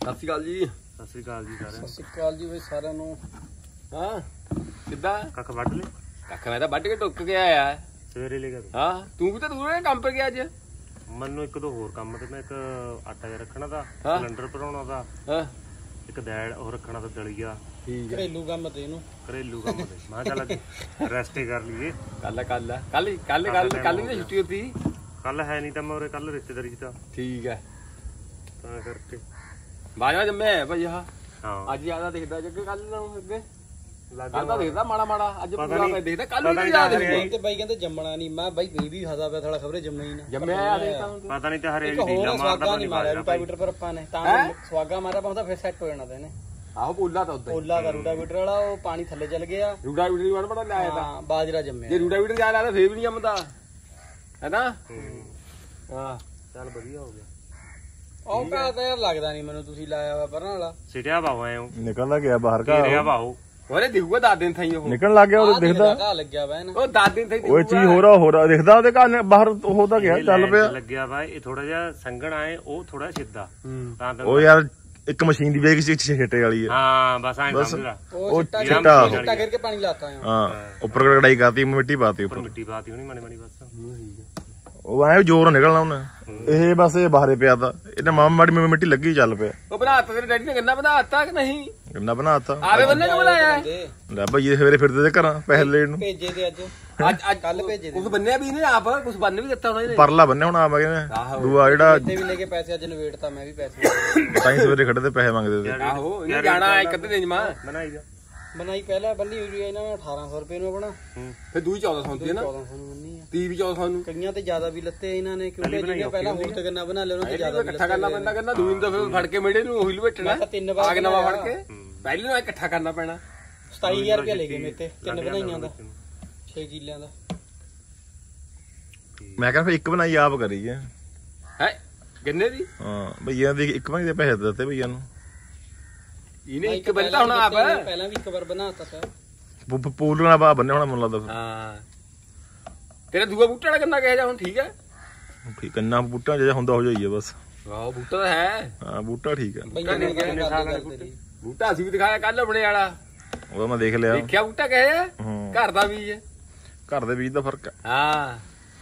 ਸਤਿ ਸ਼੍ਰੀ ਅਕਾਲ ਜੀ। ਸਤਿ ਸ਼੍ਰੀ ਅਕਾਲ ਜੀ ਸਾਰਿਆਂ ਨੂੰ। ਸਤਿ ਸ਼੍ਰੀ ਅਕਾਲ ਜੀ ਬਈ ਸਾਰਿਆਂ ਨੂੰ। ਹਾਂ ਕਿੱਦਾਂ ਕੱਖ ਵੱਢ ਲੈ। ਕੱਖ ਮੈਂ ਤਾਂ ਵੱਢ ਕੇ ਟੁੱਕ ਕੇ ਆਇਆ ਸਵੇਰੇ ਲੈ ਗਿਆ ਹਾਂ। ਤੂੰ ਵੀ ਤਾਂ ਦੂਰ ਕੰਮ ਪਰ ਗਿਆ ਅੱਜ। ਮੈਨੂੰ ਇੱਕ ਦੋ ਹੋਰ ਕੰਮ ਤੇ ਮੈਂ ਇੱਕ ਆਟਾ ਜਿਹਾ ਰੱਖਣਾ ਦਾ, ਹਾਂ। ਸਿਲੰਡਰ ਭਰਾਉਣਾ ਦਾ, ਹਾਂ ਇੱਕ ਦੈੜ ਉਹ ਰੱਖਣਾ ਦਾ ਦਲੀਆ। ਠੀਕ ਹੈ। ਘਰੇਲੂ ਕੰਮ ਤੇ ਇਹਨੂੰ ਘਰੇਲੂ ਕੰਮ ਤੇ ਮੈਂ ਕਿਹਾ ਚੱਲ ਰੈਸਟ ਹੀ ਕਰ ਲਈਏ। ਕੱਲ ਵੀ ਤਾਂ ਛੁੱਟੀ ਹੁੰਦੀ। ਕੱਲ ਹੈ ਨਹੀਂ ਤਾਂ ਮੈਂ ਉਰੇ ਕੱਲ ਰਿਸ਼ਤੇਦਾਰੀ ਚ ਤਾਂ ਠੀਕ ਹੈ ਤਾਂ ਕਰਕੇ ਬਾਜਾ ਜੰਮਿਆ ਭਾਈ ਆਹ ਹਾਂ। ਅੱਜ ਜ਼ਿਆਦਾ ਦਿਖਦਾ ਜੱਗੇ ਕੱਲ ਨਾਲੋਂ ਅੱਗੇ ਲੱਗ ਕੱਲ ਤਾਂ ਦਿਖਦਾ ਮਾੜਾ ਅੱਜ ਪਤਾ ਪੂਰਾ ਨੀ- ਮੈਂ ਦੇਖਦਾ ਕੱਲ ਪਤਾ ਵੀ ਨੀ ਯਾਦ ਤਾਂ ਨਹੀਂ ਤੇ ਬਾਈ ਕਹਿੰਦੇ ਜੰਮਣਾ ਨਹੀਂ। ਮੈਂ ਬਾਈ ਗਈ ਵੀ ਖਾਦਾ ਪਿਆ ਥੋੜਾ ਖਬਰੇ ਜੰਮਣਾ ਹੀ ਨਾ ਜੰਮਿਆ ਆ ਦੇਖਦਾ ਹੁਣ ਤੂੰ। ਪਤਾ ਨਹੀਂ ਤਾਂ ਹਰੇ ਇੱਕ ਹੋਰ ਸਵਾਗਾ ਨਹੀਂ ਮਾਰਿਆ ਰੂਟਾਵੀਟਰ ਪਰ ਆਪਾਂ ਨੇ ਤਾਂ ਸਵਾਗਾ ਮਾਰਿਆ ਪਾਉਂਦਾ ਫਿਰ ਸੈੱਟ ਹੋ ਜਾਣਾ ਤਾਂ ਇਹਨੇ। ਆਹੋ ਬੋਲਾ ਤਾਂ ਉਦਾਂ ਓਲਾ ਦਾ ਰੂਟਾਵੀਟਰ ਵਾਲਾ ਉਹ ਪਾਣੀ ਥੱਲੇ ਚਲ ਗਿਆ। ਰੂਡਾ ਵੀਡੀਓ ਵਾਲਾ ਬੜਾ ਲਾਇਆ ਤਾਂ ਹਾਂ ਬਾਜਰਾ ਜੰਮਿਆ। ਜੇ ਰੂਡਾ ਵੀਡੀਓ ਜਾ ਲਾਦਾ ਫੇਰ ਵੀ ਨਹੀਂ ਜੰਮਦਾ ਹੈਨਾ। ਹਾਂ ਚੱਲ ਵਧੀਆ ਹੋ ਗਿਆ। ਉਹ ਪਾ ਤਾਂ ਯਾਰ ਲੱਗਦਾ ਨਹੀਂ ਮੈਨੂੰ ਤੁਸੀਂ ਲਾਇਆ ਵਾ ਪਰਾਂ ਵਾਲਾ। ਸਿਟਿਆ ਬਾਹੂ ਐ ਨਿਕਲਦਾ ਗਿਆ ਬਾਹਰ ਕਾ ਘੇਰਿਆ ਬਾਹੂ ਉਹਨੇ ਦਿਖੂਗਾ 10 ਦਿਨ ਥਾਈ ਉਹ ਨਿਕਲਣ ਲੱਗ ਗਿਆ ਉਹ ਦਿਖਦਾ ਘਾ ਲੱਗਿਆ ਵਾ ਇਹਨੂੰ। ਉਹ 10 ਦਿਨ ਥਾਈ ਉਹ ਚੀਜ਼ ਹੋ ਰਹਾ ਦਿਖਦਾ ਉਹਦੇ ਘਰ ਬਾਹਰ ਉਹ ਤਾਂ ਗਿਆ ਚੱਲ ਪਿਆ। ਲੱਗਿਆ ਵਾ ਇਹ ਥੋੜਾ ਜਿਹਾ ਸੰਘਣ ਆਏ ਉਹ ਥੋੜਾ ਸਿੱਧਾ ਤਾਂ ਉਹ ਯਾਰ ਇੱਕ ਮਸ਼ੀਨ ਦੀ ਵੇਗ ਸੀ ਛੇਟੇ ਵਾਲੀ ਹੈ। ਹਾਂ ਬਸ ਐਂ ਸਮਝਦਾ ਉਹ ਚਿੱਟਾ ਚਿੱਟਾ ਚਿੱਟਾ ਕਰਕੇ ਪਾਣੀ ਲਾਤਾ ਆ। ਹਾਂ ਉੱਪਰ ਕੜਾਈ ਕਰਤੀ ਮਿੱਟੀ ਪਾਤੀ ਉੱਪਰ ਉੱਪਰ ਮਿੱਟੀ ਪਾਤੀ ਹੋਣੀ ਮਾੜੀ ਬਸ। ਉਹ ਐ ਜ਼ੋਰ ਨਿਕਲਣਾ ਉਹਨੇ ਇਹ ਬਸ ਇਹ ਬਾਹਰੇ ਪਿਆ ਤਾ ਇਹਨੇ ਮਾੜੀ ਮਿੱਟੀ ਲੱਗੀ ਚੱਲ ਪਿਆ। ਉਹ ਬਣਾਤਾ ਤੇਰੇ ਡੈਡੀ ਨੇ ਗੰਨਾ ਬਣਾਤਾ ਕਿ ਨਹੀਂ? ਗੰਨਾ ਬਣਾਤਾ ਆਵੇ ਬੰਨੇ ਨੂੰ ਬਣਾਇਆ ਲੈ ਭਾਈ ਸਵੇਰੇ ਫਿਰਦੇ ਤੇ ਘਰਾਂ ਪੈਸੇ ਲੈਣ ਨੂੰ। ਭੇਜੇ ਤੇ ਅੱਜ ਅੱਜ ਕੱਲ ਭੇਜੇ ਕੁਝ ਬੰਨਿਆ ਵੀ ਨੇ ਆਪ ਕੁਝ ਬੰਨ ਵੀ ਦਿੱਤਾ ਉਹਨਾਂ ਨੇ। ਪਰਲਾ ਬੰਨੇ ਹੁਣ ਆਪ ਕਹਿੰਦੇ ਦੂਆ ਜਿਹੜਾ ਤੇ ਵੀ ਲੈ ਕੇ ਪੈਸੇ ਅੱਜ ਨਵੇੜਤਾ ਮੈਂ ਵੀ ਪੈਸੇ ਤਾਂ ਹੀ ਸਵੇਰੇ ਖੜੇ ਤੇ ਪੈਸੇ ਮੰਗਦੇ ਤੇ। ਆਹੋ ਇਹਨੇ ਜਾਣਾ ਇੱਕ ਅੱਧੇ ਦਿਨ ਮਾ ਬਣਾਈ ਜਾ ਬਣਾਈ ਪਹਿਲਾਂ ਬੰਨੀ ਹੋਈ ਇਹਨਾਂ ਨੇ 1800 ਰੁਪਏ ਨੂੰ ਬਣਾ ਫਿਰ ਦੂਈ 1400 ਹੁੰਦੀ ਹੈ ਨਾ 1400 ਨੂੰ ਬੰਨੀ ਆ। 30 ਵੀ 1400 ਨੂੰ ਕਈਆਂ ਤੇ ਜ਼ਿਆਦਾ ਵੀ ਲੱਤੇ ਇਹਨਾਂ ਨੇ ਕਿਉਂਕਿ ਜਿਹੜੇ ਪਹਿਲਾਂ ਹੋਰ ਤੇ ਗੰਨਾ ਬਣਾ ਲਿਆ ਉਹਨਾਂ ਤੇ ਜ਼ਿਆਦਾ ਵੀ ਇਕੱਠਾ ਕਰਨਾ ਪੈਂਦਾ ਕਹਿੰਦਾ ਦੂਈ ਨੂੰ ਤਾਂ ਫਿਰ ਫੜ ਕੇ ਮੇੜੇ ਨੂੰ ਉਹੀ ਲਵੇਟਣਾ ਮੈਂ ਤਾਂ 3 ਵਾਰ ਆਗ ਨਵਾਂ ਫੜ ਕੇ ਪਹਿਲੀ ਨੂੰ ਇਕੱਠਾ ਕਰਨਾ ਪੈਣਾ। 27000 ਰੁਪਏ ਲੈ ਗਏ ਮੇਰੇ ਤੇ 3 ਬਣਾਈਆਂ ਦਾ 6 ਕਿੱਲਿਆਂ ਦਾ। ਮੈਂ ਕਹਿੰਦਾ ਫਿਰ ਇੱਕ ਬਣਾਈ ਆਪ ਕਰੀ ਹੈ ਗੰਨੇ ਦੀ। ਹਾਂ ਭਈਆ ਦੀ ਇੱਕ ਬਣਾਈ ਦੇ ਪੈਸੇ ਦਿੱਤੇ ਭਈਆ ਨੂੰ। ਇਹਨੇ ਇੱਕ ਬੰਦਾ ਹੁਣ ਆਪ ਪਹਿਲਾਂ ਵੀ ਇੱਕ ਵਾਰ ਬਣਾਤਾ ਸਰ ਪੂਲ ਨਾਲ ਬਾ ਬੰਨੇ ਹੋਣਾ ਮੈਨੂੰ ਲੱਗਦਾ ਹਾਂ। ਤੇਰਾ ਦੂਆ ਬੂਟਾ ਵਾਲਾ ਗੰਨਾ ਕਿਹੋ ਜਿਹਾ ਹੁਣ ਠੀਕ ਹੈ? ਠੀਕ ਕੰਨਾ ਬੂਟਾ ਜਿਹੜਾ ਹੁੰਦਾ ਹੋ ਜਾਈਏ ਬਸ। ਵਾਹ ਬੂਟਾ ਤਾਂ ਹੈ। ਹਾਂ ਬੂਟਾ ਠੀਕ ਹੈ। ਬਈਆਂ ਨੇ ਕਿੰਨੇ ਸਾਲ ਕਰਦੇ ਬੂਟਾ ਅਸੀਂ ਵੀ ਦਿਖਾਇਆ ਕੱਲ ਆਪਣੇ ਵਾਲਾ ਉਹਦਾ ਮੈਂ ਦੇਖ ਲਿਆ। ਦੇਖਿਆ ਬੂਟਾ ਕਿਹੋ ਜਿਹਾ? ਹੂੰ ਘਰ ਦਾ ਬੀਜ ਘਰ ਦੇ ਬੀਜ ਦਾ ਫਰਕ ਹੈ। ਹਾਂ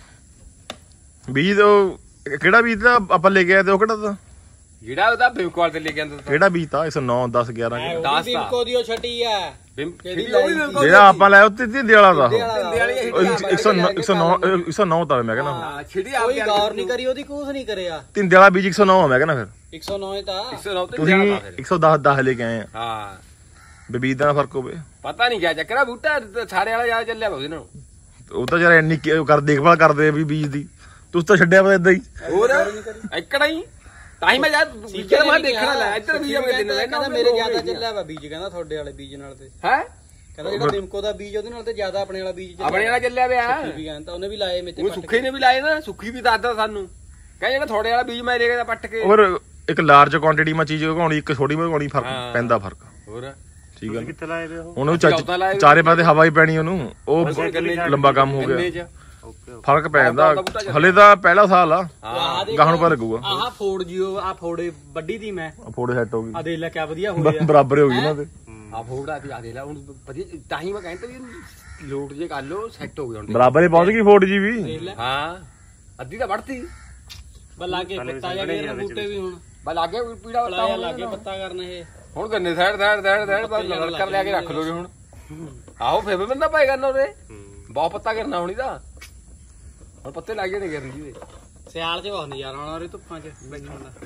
ਬੀਜ ਉਹ ਕਿਹੜਾ ਬੀਜ ਦਾ ਆਪਾਂ ਲੈ ਕੇ ਆਏ ਤੇ ਉਹ ਕਿਹੜਾ ਦਾ ਜਿਹੜਾ ਉਹਦਾ ਬਿਮਕਵਾਲ ਤੇ ਲੈ ਕੇ ਆਂਦਾ ਕਿਹੜਾ ਬੀਜ ਤਾ 109 10 11 10 ਬਿਮਕੋ ਦੀ ਉਹ ਛਟੀ ਆ ਜਿਹੜਾ ਆਪਾਂ ਲਾਇਆ ਉਹ ਤਿੰਦੇ ਵਾਲਾ ਦਾ ਤਿੰਦੇ ਵਾਲੀ 109 ਤਾਂ ਮੈਂ ਕਹਿੰਦਾ ਹਾਂ ਛਿੜੀ ਆ ਕੋਈ ਗੌਰ ਨਹੀਂ ਕਰੀ ਉਹਦੀ ਕੁਝ ਨਹੀਂ ਕਰਿਆ। ਤਿੰਦੇ ਵਾਲਾ ਬੀਜ 109 ਆ ਮੈਂ ਕਹਿੰਦਾ ਫਿਰ 109 ਤਾਂ 109 ਤੇ ਤੁਸੀਂ ਜ਼ਿਆਦਾ ਫਿਰ 110 10 ਲੈ ਕੇ ਆਏ ਆ ਹਾਂ। ਬੀਜ ਦਾ ਫਰਕ ਹੋਵੇ ਪਤਾ ਨਹੀਂ ਕਿਆ ਚੱਕਰ ਆ ਬੂਟਾ ਸਾਰੇ ਵਾਲਾ ਜ਼ਿਆਦਾ ਚੱਲਿਆ ਉਹਦੇ ਨਾਲ। ਉਹ ਤਾਂ ਯਾਰ ਇੰਨੀ ਕਰ ਦੇਖਭਾਲ ਕਰਦੇ ਵੀ ਬੀਜ ਦੀ ਤੁਸੀਂ ਤਾਂ ਛੱਡਿਆ ਵਾ ਇਦਾਂ ਹੀ ਹੋਰ ਇੱਕੜਾ ਹੀ ਤਾਂ ਹੀ ਮੈਂ ਯਾਰ ਬੀਜਰ ਮੈਂ ਦੇਖਣਾ ਲੈ ਇੱਧਰ ਬੀਜ ਮੈਂ ਦਿਨ ਕਹਿੰਦਾ ਮੇਰੇ ਜ਼ਿਆਦਾ ਚੱਲਿਆ ਵਾ ਬੀਜ ਕਹਿੰਦਾ ਤੁਹਾਡੇ ਵਾਲੇ ਬੀਜ ਨਾਲ ਤੇ ਹੈ ਕਹਿੰਦਾ ਜਿਹੜਾ ਬਿਮਕੋ ਦਾ ਬੀਜ ਉਹਦੇ ਨਾਲ ਤੇ ਜ਼ਿਆਦਾ ਆਪਣੇ ਵਾਲਾ ਬੀਜ ਆਪਣੇ ਵਾਲਾ ਚੱਲਿਆ ਪਿਆ ਵੀ ਕਹਿੰਦਾ ਉਹਨੇ ਵੀ ਲਾਏ ਮੇਤੇ ਉਹ ਸੁੱਖੇ ਨੇ ਵੀ ਲਾਏ ਨਾ ਸੁੱਖੀ ਵੀ ਦੱਸਦਾ ਸਾਨੂੰ ਕਹਿੰਦਾ ਜਿਹੜਾ ਤੁਹਾਡੇ ਵਾਲਾ ਬੀਜ ਮੈਂ ਦੇਖਦਾ ਪੱਟ ਕੇ। ਹੋਰ ਇੱਕ ਲਾਰਜ ਕੁਆਂਟੀਟੀ ਮਾ ਚੀਜ਼ ਉਗਾਉਣੀ ਇੱਕ ਛੋਟੀ ਉਗਾਉਣੀ ਫਰਕ ਪੈਂਦਾ ਫਰਕ ਹੋਰ ਠੀਕ ਹੈ। ਕਿੱਥੇ ਲਾਏ ਵੇ ਉਹ ਉਹਨੂੰ ਚਾਰੇ ਪਾਸੇ ਹਵਾ ਹੀ ਪੈਣੀ ਉਹਨੂੰ ਉਹ ਲੰਬਾ ਕੰਮ ਹੋ ਗਿਆ ਫਰਕ ਪੈ ਜਾਂਦਾ। ਹਲੇ ਤਾਂ ਪਹਿਲਾ ਸਾਲ ਆ ਗਾਹਣ ਪਾ ਲੱਗੂਗਾ। ਆਹ ਫੋੜ ਜਿਓ ਆ ਫੋੜੇ ਵੱਡੀ ਦੀ ਮੈਂ ਫੋੜੇ ਸੈੱਟ ਹੋ ਗਈ ਆ ਦੇਖ ਲੈ ਕਿਆ ਵਧੀਆ ਹੋ ਗਿਆ ਬਰਾਬਰ ਹੋ ਗਈ ਨਾ ਤੇ ਆ ਫੋੜਾ ਤੇ ਆ ਦੇ ਲੈ ਹੁਣ ਵਧੀਆ ਤਾਂ ਹੀ ਮੈਂ ਕਹਿੰਦਾ ਵੀ ਲੋਟ ਜੇ ਕਰ ਲੋ ਸੈੱਟ ਹੋ ਗਿਆ ਹੁਣ ਬਰਾਬਰ ਹੀ ਪਹੁੰਚ ਗਈ 4G ਵੀ। ਹਾਂ ਅੱਧੀ ਤਾਂ ਵੜਤੀ ਬਸ ਲਾਗੇ ਪੱਤਾ ਜਾ ਗਿਆ ਬੂਟੇ ਵੀ ਹੁਣ ਬਸ ਲੱਗੇ ਪੀੜਾ ਲਾਇਆ ਲਾਗੇ ਪੱਤਾ ਕਰਨ ਇਹ ਹੁਣ ਗੰਨੇ ਸਾਈਡ ਬਸ ਲੜ ਕਰ ਲਿਆ ਕੇ ਰੱਖ ਲੋਗੇ ਹੁਣ। ਆਹੋ ਫੇਰ ਬੰਦਾ ਪਾਏ ਕਰਨਾ ਉਹਦੇ ਬਹੁਤ ਪੱਤਾ ਕਰਨਾ ਹੁਣ ਇਹਦਾ ਹੁਣ ਪੱਤੇ ਲੱਗ ਜਾਣੇ ਕਰਨ ਜੀ ਦੇ ਸਿਆਲ 'ਚ ਬਹੁਤ ਨਜ਼ਾਰਾ ਆਉਣਾ ਉਹਦੇ ਧੁੱਪਾਂ 'ਚ ਬੈਠਣ ਦਾ।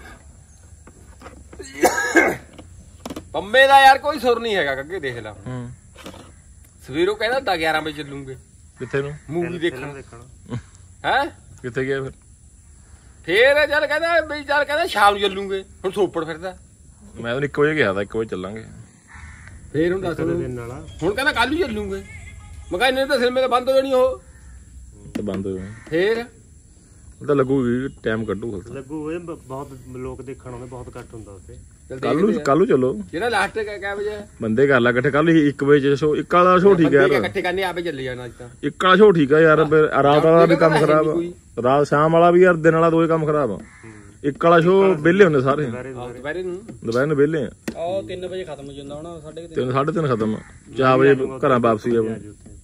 ਪੰਮੇ ਦਾ ਯਾਰ ਕੋਈ ਸੁਰ ਨਹੀਂ ਹੈਗਾ ਅੱਗੇ ਦੇਖ ਲੈ ਸਵੇਰੋਂ ਕਹਿੰਦਾ 11 ਵਜੇ ਚੱਲੂਗੇ ਕਿੱਥੇ ਨੂੰ ਮੂਵੀ ਦੇਖਣ ਹੈ ਕਿੱਥੇ ਗਿਆ ਫੇਰ ਚੱਲ ਕਹਿੰਦਾ ਬਈ ਚੱਲ ਕਹਿੰਦਾ ਸ਼ਾਮ ਨੂੰ ਚੱਲੂਗੇ ਹੁਣ ਸੋਪੜ ਫਿਰਦਾ। ਮੈਂ ਤਾਂ 1 ਵਜੇ ਗਿਆ ਤਾਂ 1 ਵਜੇ ਚੱਲਾਂਗੇ ਫੇਰ ਹੁਣ ਦੱਸ ਦਿਨ ਵਾਲਾ ਹੁਣ ਕਹਿੰਦਾ ਕੱਲ ਹੀ ਚੱਲੂਗੇ। ਮੈਂ ਕਿਹਾ ਇਹਨੇ ਤਾਂ ਸਿਨੇਮੇ ਤਾਂ ਬੰਦ ਹੋ ਜਾਣੀ ਉਹ ਤੇ ਬੰਦ ਹੋ ਫੇਰ ਉਹ ਤਾਂ ਲੱਗੂਗੀ ਟਾਈਮ ਕੱਢੂ ਲੱਗੂ ਇਹ ਬਹੁਤ ਲੋਕ ਦੇਖਣ ਆਉਂਦੇ ਬਹੁਤ ਘੱਟ ਹੁੰਦਾ ਉੱਥੇ। ਕੱਲ ਨੂੰ ਚਲੋ ਜਿਹੜਾ ਲਾਸਟ ਕਿਆ ਵਜੇ ਬੰਦੇ ਕਰ ਲਾ ਇਕੱਠੇ ਕੱਲ 1 ਵਜੇ ਸ਼ੋ ਇੱਕ ਵਾਲਾ ਸ਼ੋ ਠੀਕ ਹੈ ਯਾਰ ਇਕੱਠੇ ਕਰਨੇ ਆਪੇ ਚੱਲੇ ਜਾਣਾ ਅੱਜ ਤਾਂ ਇੱਕ ਵਾਲਾ ਸ਼ੋ ਠੀਕ ਹੈ ਯਾਰ ਰਾਤ ਵਾਲਾ ਵੀ ਕੰਮ ਖਰਾਬ ਰਾਤ ਸ਼ਾਮ ਵਾਲਾ ਵੀ ਯਾਰ ਦਿਨ ਵਾਲਾ ਦੋਏ ਕੰਮ ਖਰਾਬ ਆ ਇੱਕ ਵਾਲਾ ਸ਼ੋਅ ਵਿਹਲੇ ਹੁੰਦੇ ਸਾਰੇ ਦੁਪਹਿਰੇ ਨੂੰ ਦੁਪਹਿਰ ਨੂੰ ਵਿਹਲੇ ਆ ਉਹ 3 ਵਜੇ ਖਤਮ ਹੋ ਜਾਂਦਾ ਹੁਣ 3:30 3:30 ਖਤਮ 4 ਵਜੇ ਘਰਾਂ ਵਾਪਸੀ ਆ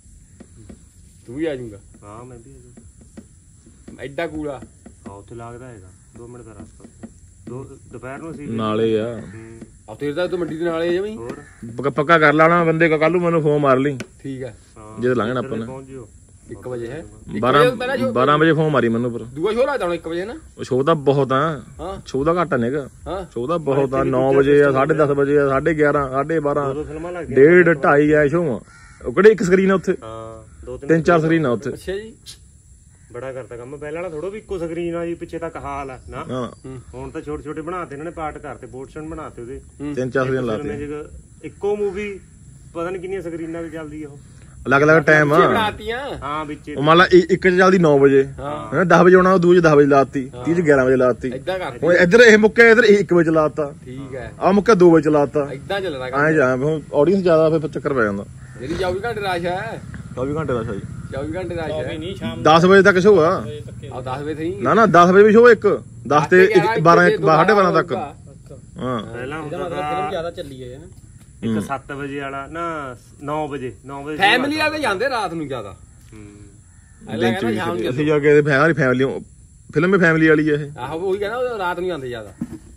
ਤੂੰ ਵੀ ਆ ਜਾਊਗਾ ਹਾਂ ਮੈਂ ਵੀ ਆ ਜਾਊਂ। ਐਡਾ ਕੂੜਾ ਹਾਂ ਉੱਥੇ ਲੱਗਦਾ ਹੈਗਾ 2 ਮਿੰਟ ਦਾ ਰਸਤਾ ਦੁਪਹਿਰ ਨੂੰ ਅਸੀਂ ਨਾਲੇ ਆ ਆ ਤੇਰੇ ਤਾਂ ਤੂੰ ਮੰਡੀ ਦੇ ਨਾਲੇ ਜਮੀ ਹੋਰ ਪੱਕਾ ਕਰ ਲੈਣਾ ਬੰਦੇ ਕੱਲ ਨੂੰ ਮੈਨੂੰ ਫੋਨ ਮਾਰ ਲਈ ਠੀਕ ਹੈ ਜੇ ਲੰਘਣਾ ਆਪਾਂ ਨੇ ਪਹੁੰਚ ਜਿਓ 1 ਵਜੇ ਹੈ 12 ਵਜੇ ਫੋਨ ਮਾਰੀ ਮੈਨੂੰ ਪਰ ਦੂਆ ਸ਼ੋਅ ਲੱਗਦਾ ਹੁਣ 1 ਵਜੇ ਨਾ ਉਹ ਸ਼ੋਅ ਤਾਂ ਬਹੁਤ ਆ ਹਾਂ ਸ਼ੋਅ ਦਾ ਘੱਟ ਨੇਗਾ ਹਾਂ ਸ਼ੋਅ ਦਾ ਬਹੁਤ ਆ 9 ਵਜੇ ਆ 10:30 ਵਜੇ ਆ 11:30 12:30 2 ਫਿਲਮਾਂ ਲੱਗਦੀਆਂ 1:30 2:30 ਆ ਸ਼ੋਅ ਉਹ ਕਿਹੜੇ ਇੱਕ ਸਕਰੀਨ ਆ ਉੱਥੇ ਹਾਂ 3-4 ਸਕਰੀਨ ਆ ਉੱਥੇ ਅੱਛਾ ਜੀ ਬੜਾ ਕਰਦਾ ਕੰਮ ਪਹਿਲਾਂ ਵਾਲਾ ਥੋੜਾ ਵੀ ਇੱਕੋ ਸਕਰੀਨ ਆ ਜੀ ਪਿੱਛੇ ਤੱਕ ਹਾਲ ਆ ਨਾ ਹਾਂ ਹੁਣ ਤਾਂ ਛੋਟੇ ਛੋਟੇ ਬਣਾਤੇ ਇਹਨਾਂ ਨੇ ਪਾਰਟ ਕਰਤੇ ਪੋਰਸ਼ਨ ਬਣਾਤੇ ਉਹਦੇ 3-4 ਸਕਰੀਨ ਲਾਤੇ ਇੱਕੋ ਮੂਵੀ ਪਤਾ ਨਹੀਂ ਕਿੰਨੀਆਂ ਸਕਰੀਨਾਂ ਤੇ ਚੱਲਦੀ ਆ ਉਹ ਅਲੱਗ-ਅਲੱਗ ਟਾਈਮ ਆ ਬਣਾਤੀਆਂ ਹਾਂ ਵਿੱਚ ਉਹ ਮੰਨ ਲਾ ਇੱਕ ਚ ਚੱਲਦੀ 9 ਵਜੇ ਹੈ 10 ਵਜੇ ਆਉਣਾ ਉਹ ਦੂਜੇ 10 ਵਜੇ ਲਾਤੀ 30 ਚ 11 ਵਜੇ ਲਾਤੀ ਏਦਾਂ ਕਰਦੇ ਹੁਣ ਇੱਧਰ ਇਹ ਮੁੱਕਿਆ ਇੱਧਰ 1 ਵਜੇ ਲਾਤਾ ਠੀਕ ਹੈ ਆ ਮੁੱਕਿਆ 2 ਵਜੇ ਲਾਤਾ ਏਦਾਂ ਚੱਲਦਾ ਐਂ ਜਾ ਆਡੀਅנס ਜ਼ਿਆਦਾ ਫਿਰ ਚੱਕਰ ਪੈ ਜਾਂਦਾ ਜਿਹੜੀ 24 ਘੰਟੇ ਰਾਸ਼ ਹੈ 24 ਘੰਟੇ ਦਾ ਸ਼ਾਈ 24 ਘੰਟੇ ਰਾਸ਼ ਹੈ ਨਹੀਂ ਸ਼ਾਮ 10 ਵਜੇ ਤੱਕ ਸ਼ੋਅ ਆ ਆ 10 ਵਜੇ ਸਹੀ ਨਾ 10 ਵਜੇ ਵੀ ਸ਼ੋਅ ਇੱਕ 10 ਤੇ 12 12:30 ਤੱਕ ਹਾਂ ਪਹਿਲਾਂ ਇਹਦਾ ਹੁੰਦਾ ਮਤਲਬ ਫਿਲਮ ਜ਼ਿਆਦਾ ਚੱਲੀ ਹੈ ਇੱਕ 7 ਵਜੇ ਵਾਲਾ ਨਾ 9 ਵਜੇ ਫੈਮਿਲੀ ਵਾਲੇ ਜਾਂਦੇ ਰਾਤ ਨੂੰ ਜ਼ਿਆਦਾ ਅਗਲਾ ਕਹਿੰਦਾ ਸ਼ਾਮ ਨੂੰ ਅਸੀਂ ਜਾ ਕੇ ਫੈਮਿਲੀ ਫਿਲਮ ਵੀ ਫੈਮਿਲੀ ਵਾਲੀ ਆ ਇਹ ਆਹੋ ਉਹੀ ਕਹਿੰਦਾ ਉਹ ਰਾਤ ਨੂੰ ਜਾਂਦੇ ਜ਼ਿਆਦਾ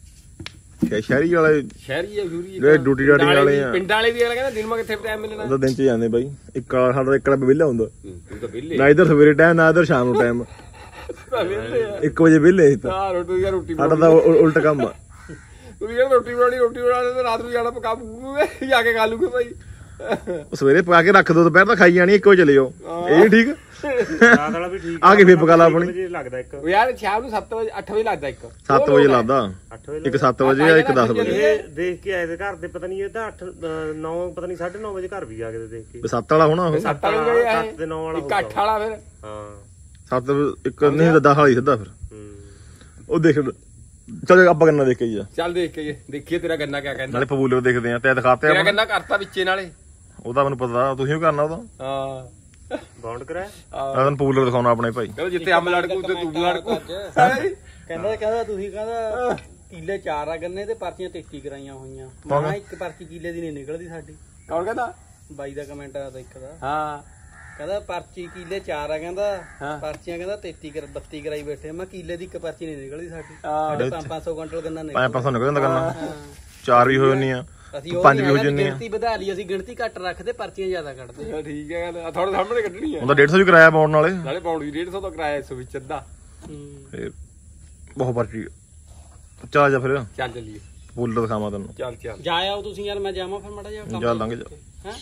ਸ਼ਹਿਰੀ ਵਾਲੇ ਸ਼ਹਿਰੀ ਆ ਸ਼ੂਰੀ ਜਿਹੜੇ ਡਿਊਟੀ ਡਾਟੀ ਵਾਲੇ ਆ ਪਿੰਡਾਂ ਵਾਲੇ ਵੀ ਅਗਲਾ ਕਹਿੰਦਾ ਦਿਨ ਮਾ ਕਿੱਥੇ ਟਾਈਮ ਮਿਲਣਾ ਉਹਦਾ ਦਿਨ ਚ ਜਾਂਦੇ ਬਾਈ ਇੱਕ ਸਾਡਾ ਇੱਕ ਵਾਲਾ ਵਿਹਲਾ ਹੁੰਦਾ ਤੂੰ ਤਾਂ ਵਿਹਲੇ ਨਾ ਇਧਰ ਸਵੇਰੇ ਟਾਈਮ ਨਾ ਇਧਰ ਸ਼ਾਮ ਨੂੰ ਟਾਈਮ ਵਿਹਲੇ ਆ 1 ਵਜੇ ਵਿਹਲੇ ਸੀ ਤਾਂ ਹਾਂ ਰੋਟੀ ਸਾਡਾ ਤਾਂ ਉਲਟ ਕੰਮ ਆ ਤੂੰ ਕਹਿੰਦਾ ਰੋਟੀ ਬਣਾਉਣੀ ਤੇ ਰਾਤ ਨੂੰ ਜਾਣਾ ਪਕਾ ਪੂਗੇ ਜਾ ਕੇ ਖਾ ਲੂਗੇ ਭਾਈ ਉਹ ਸਵੇਰੇ ਪਕਾ ਕੇ ਰੱਖ ਦੋ ਦੁਪਹਿਰ ਤਾਂ ਖਾਈ ਜਾਣੀ 1 ਵਜੇ ਚਲੇ ਜਾਓ ਇਹ ਠੀਕ ਰਾਤ ਵਾਲਾ ਵੀ ਠੀਕ ਆ ਕੇ ਫੇਰ ਪਕਾ ਲਾ ਆਪਣੀ ਵਜੇ ਲੱਗਦਾ ਇੱਕ ਉਹ ਯਾਰ ਸ਼ਾਮ ਨੂੰ 7 ਵਜੇ 8 ਵਜੇ ਲੱਗਦਾ ਇੱਕ 7 ਵਜੇ ਲੱਗਦਾ 8 ਵਜੇ ਇੱਕ 7 ਵਜੇ ਆ ਇੱਕ 10 ਵਜੇ ਇਹ ਦੇਖ ਕੇ ਆਏ ਤੇ ਘਰ ਦੇ ਪਤਾ ਨਹੀਂ ਇਹਦਾ 8 9 ਪਤਾ ਨਹੀਂ 9:30 ਵਜੇ ਘਰ ਵੀ ਆ ਕੇ ਦੇਖ ਕੇ 7 ਵਾਲਾ ਹੋਣਾ ਉਹ 7 ਵਾਲੇ ਗਏ ਆ 7 ਤੇ 9 ਵਾਲਾ ਇੱਕ 8 ਵਾਲਾ ਫਿਰ ਹਾਂ 7 ਇੱਕ ਨਹੀਂ 10 ਵਾਲਾ ਹੀ ਸਿੱਧਾ ਫਿਰ ਉਹ ਦੇਖ ਚਲ ਆਪਾਂ ਗੰਨਾ ਦੇਖ ਕੇ ਹੀ ਆ ਚੱਲ ਦੇਖ ਕੇ ਦੇਖੀਏ ਤੇਰਾ ਗੰਨਾ ਕਿਆ ਕਹਿੰਦਾ ਨਾਲੇ ਪਪੂਲਰ ਦੇਖਦੇ ਆ ਤੇ ਦਿਖਾਤੇ ਤੇਰਾ ਆ ਗੰਨਾ ਕਰਤਾ ਵਿੱਚੇ ਨਾਲੇ ਉਹਦਾ ਮੈਨੂੰ ਪਤਾ ਤੁਸੀਂ ਵੀ ਕਰਨਾ ਉਹਦਾ ਹਾਂ ਬਾਉਂਡ ਕਰਾਇਆ ਮੈਂ ਤੁਹਾਨੂੰ ਪਪੂਲਰ ਦਿਖਾਉਣਾ ਆਪਣੇ ਭਾਈ ਕਹਿੰਦਾ ਜਿੱਥੇ ਅੰਬ ਲੜਕੂ ਉੱਤੇ ਤੂੰ ਲੜਕੂ ਕਹਿੰਦਾ ਤੁਸੀਂ ਕਹਿੰਦਾ ਕਿੱਲੇ 4 ਆ ਗੰਨੇ ਤੇ ਪਰਚੀਆਂ 33 ਕਰਾਈਆਂ ਹੋਈਆਂ ਮੈਂ ਇੱਕ ਪਰਚੀ ਕਿੱਲੇ ਦੀ ਨਹੀਂ ਨਿਕਲਦੀ ਸਾਡੀ ਕੌਣ ਕਹਿੰਦਾ ਬਾਈ ਦਾ ਕਮੈਂਟ ਆ ਤਾਂ ਇੱਕ ਦਾ ਹਾਂ ਕਹਿੰਦਾ ਪਰਚੀ ਕਿੱਲੇ 4 ਆ ਕਹਿੰਦਾ ਪਰਚੀਆਂ ਕਹਿੰਦਾ 32 ਕਰਾਈ ਬੈਠੇ ਮੈਂ ਕਿੱਲੇ ਦੀ ਇੱਕ ਪਰਚੀ ਨਹੀਂ ਨਿਕਲਦੀ ਸਾਡੀ ਸਾਡੇ 500 ਕੁਇੰਟਲ ਗੰਨਾ ਨਿਕਲਦਾ 500 ਨਿਕਲ ਜਾਂਦਾ ਗੰਨਾ 4 ਵੀ ਹੋ ਜਾਂਦੀਆਂ ਅਸੀਂ ਉਹ 5 ਵੀ ਹੋ ਜਾਂਦੀਆਂ ਗਿਣਤੀ ਵਧਾ ਲਈ ਅਸੀਂ ਗਿਣਤੀ ਘੱਟ ਰੱਖਦੇ ਪਰਚੀਆਂ ਜ਼ਿਆਦਾ ਕੱਢਦੇ ਠੀਕ ਹੈ ਗੱਲ ਥੋੜੇ ਸਾਹਮਣੇ ਕੱਢਣੀ ਹੈ ਉਹਦਾ 150 ਵੀ ਕਿਰਾਇਆ ਪਾਉਣ ਨਾਲੇ ਨਾਲੇ ਪਾਉਣ ਦੀ 150 ਦਾ ਕਿਰਾਇਆ ਇਸ ਵਿੱਚ ਅੱਧਾ ਫੇਰ ਬਹੁਤ ਪਰਚੀ ਚੱਲ ਜਾ ਫਿਰ ਚੱਲ ਚੱਲੀਏ ਪਪੂਲਰ ਦਿਖਾਵਾਂ ਤੈਨੂੰ ਚੱਲ ਚੱਲ ਜਾ ਆਓ ਤੁਸੀਂ ਯਾਰ ਮੈਂ ਜਾਵਾਂ ਫਿਰ ਮਾੜਾ ਜਿਹਾ ਚੱਲ ਲੰਘ ਜਾ ਹੈ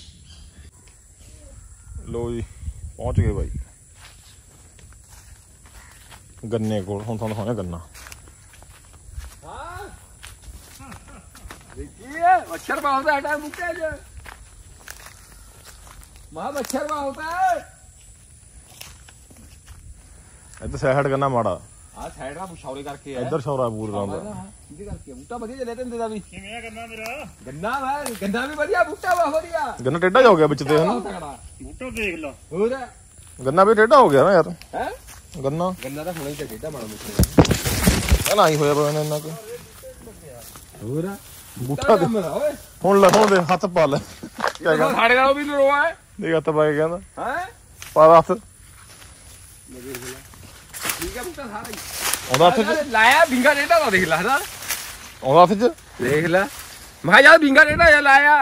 ਲੋ ਜੀ ਪਹੁੰਚ ਗਏ ਬਾਈ ਗੰਨੇ ਕੋਲ ਹੁਣ ਤੁਹਾਨੂੰ ਦਿਖਾਉਣਾ ਗੰਨਾ देखिए मच्छर बहुत है मुक्के जो वहां मच्छर बहुत है ਇੱਧਰ ਸਾਈਡ ਗੰਨਾ ਮਾੜਾ ਆ ਸਾਈਡ ਦਾ ਸ਼ੌਰੇ ਕਰਕੇ ਹੈ ਇੱਧਰ ਸ਼ੌਰਾ ਪੂਰ ਲਾਉਂਦਾ ਇਹਦੇ ਕਰਕੇ ਬੂਟਾ ਵਧੀਆ ਚੱਲੇ ਤੈਨੂੰ ਦਾ ਵੀ ਕਿਵੇਂ ਆ ਗੰਨਾ ਮੇਰਾ ਗੰਨਾ ਵੀ ਵਧੀਆ ਬੂਟਾ ਵਾ ਵਧੀਆ ਗੰਨਾ ਟੇਢਾ ਹੋ ਗਿਆ ਵਿੱਚ ਤੇ ਹਨਾ ਬੂਟਾ ਦੇਖ ਲਾ ਹੋਰ ਗੰਨਾ ਵੀ ਟੇਢਾ ਹੋ ਗਿਆ ਨਾ ਯਾਰ ਹੈ ਗੰਨਾ ਗੰਨਾ ਤਾਂ ਹੁਣੇ ਹੀ ਟੇਢਾ ਮਾੜਾ ਮੁੱਕ ਨਾ ਹੀ ਹੋਇਆ ਪਾ ਇੰਨਾ ਕੁ ਹੋਰ ਬੂਟਾ ਦੇ ਓਏ ਹੁਣ ਲੈ ਹੁਣ ਦੇ ਹੱਥ ਪਾ ਲੈ ਕੀ ਕਹਿੰਦਾ ਸਾਡੇ ਨਾਲ ਵੀ ਨਰੋਆ ਹੈ ਦੇਖ ਹੱਥ ਪਾ ਕੇ ਕਹਿੰਦਾ ਹੈ ਪਾ ਹੱਥ ਠੀਕ ਹੈ ਬੂਟਾ ਸਾਰਾ ਹੀ ਆਉਂਦਾ ਹੱਥ ਚ ਲਾਇਆ ਬਿੰਗਾ ਡੇਟਾ ਦਾ ਦੇਖ ਲੈ ਨਾ ਆਉਂਦਾ ਹੱਥ ਚ ਦੇਖ ਲੈ ਮੈਂ ਕਿਹਾ ਯਾਰ ਬਿੰਗਾ ਡੇਟਾ ਜਾਂ ਲਾਇਆ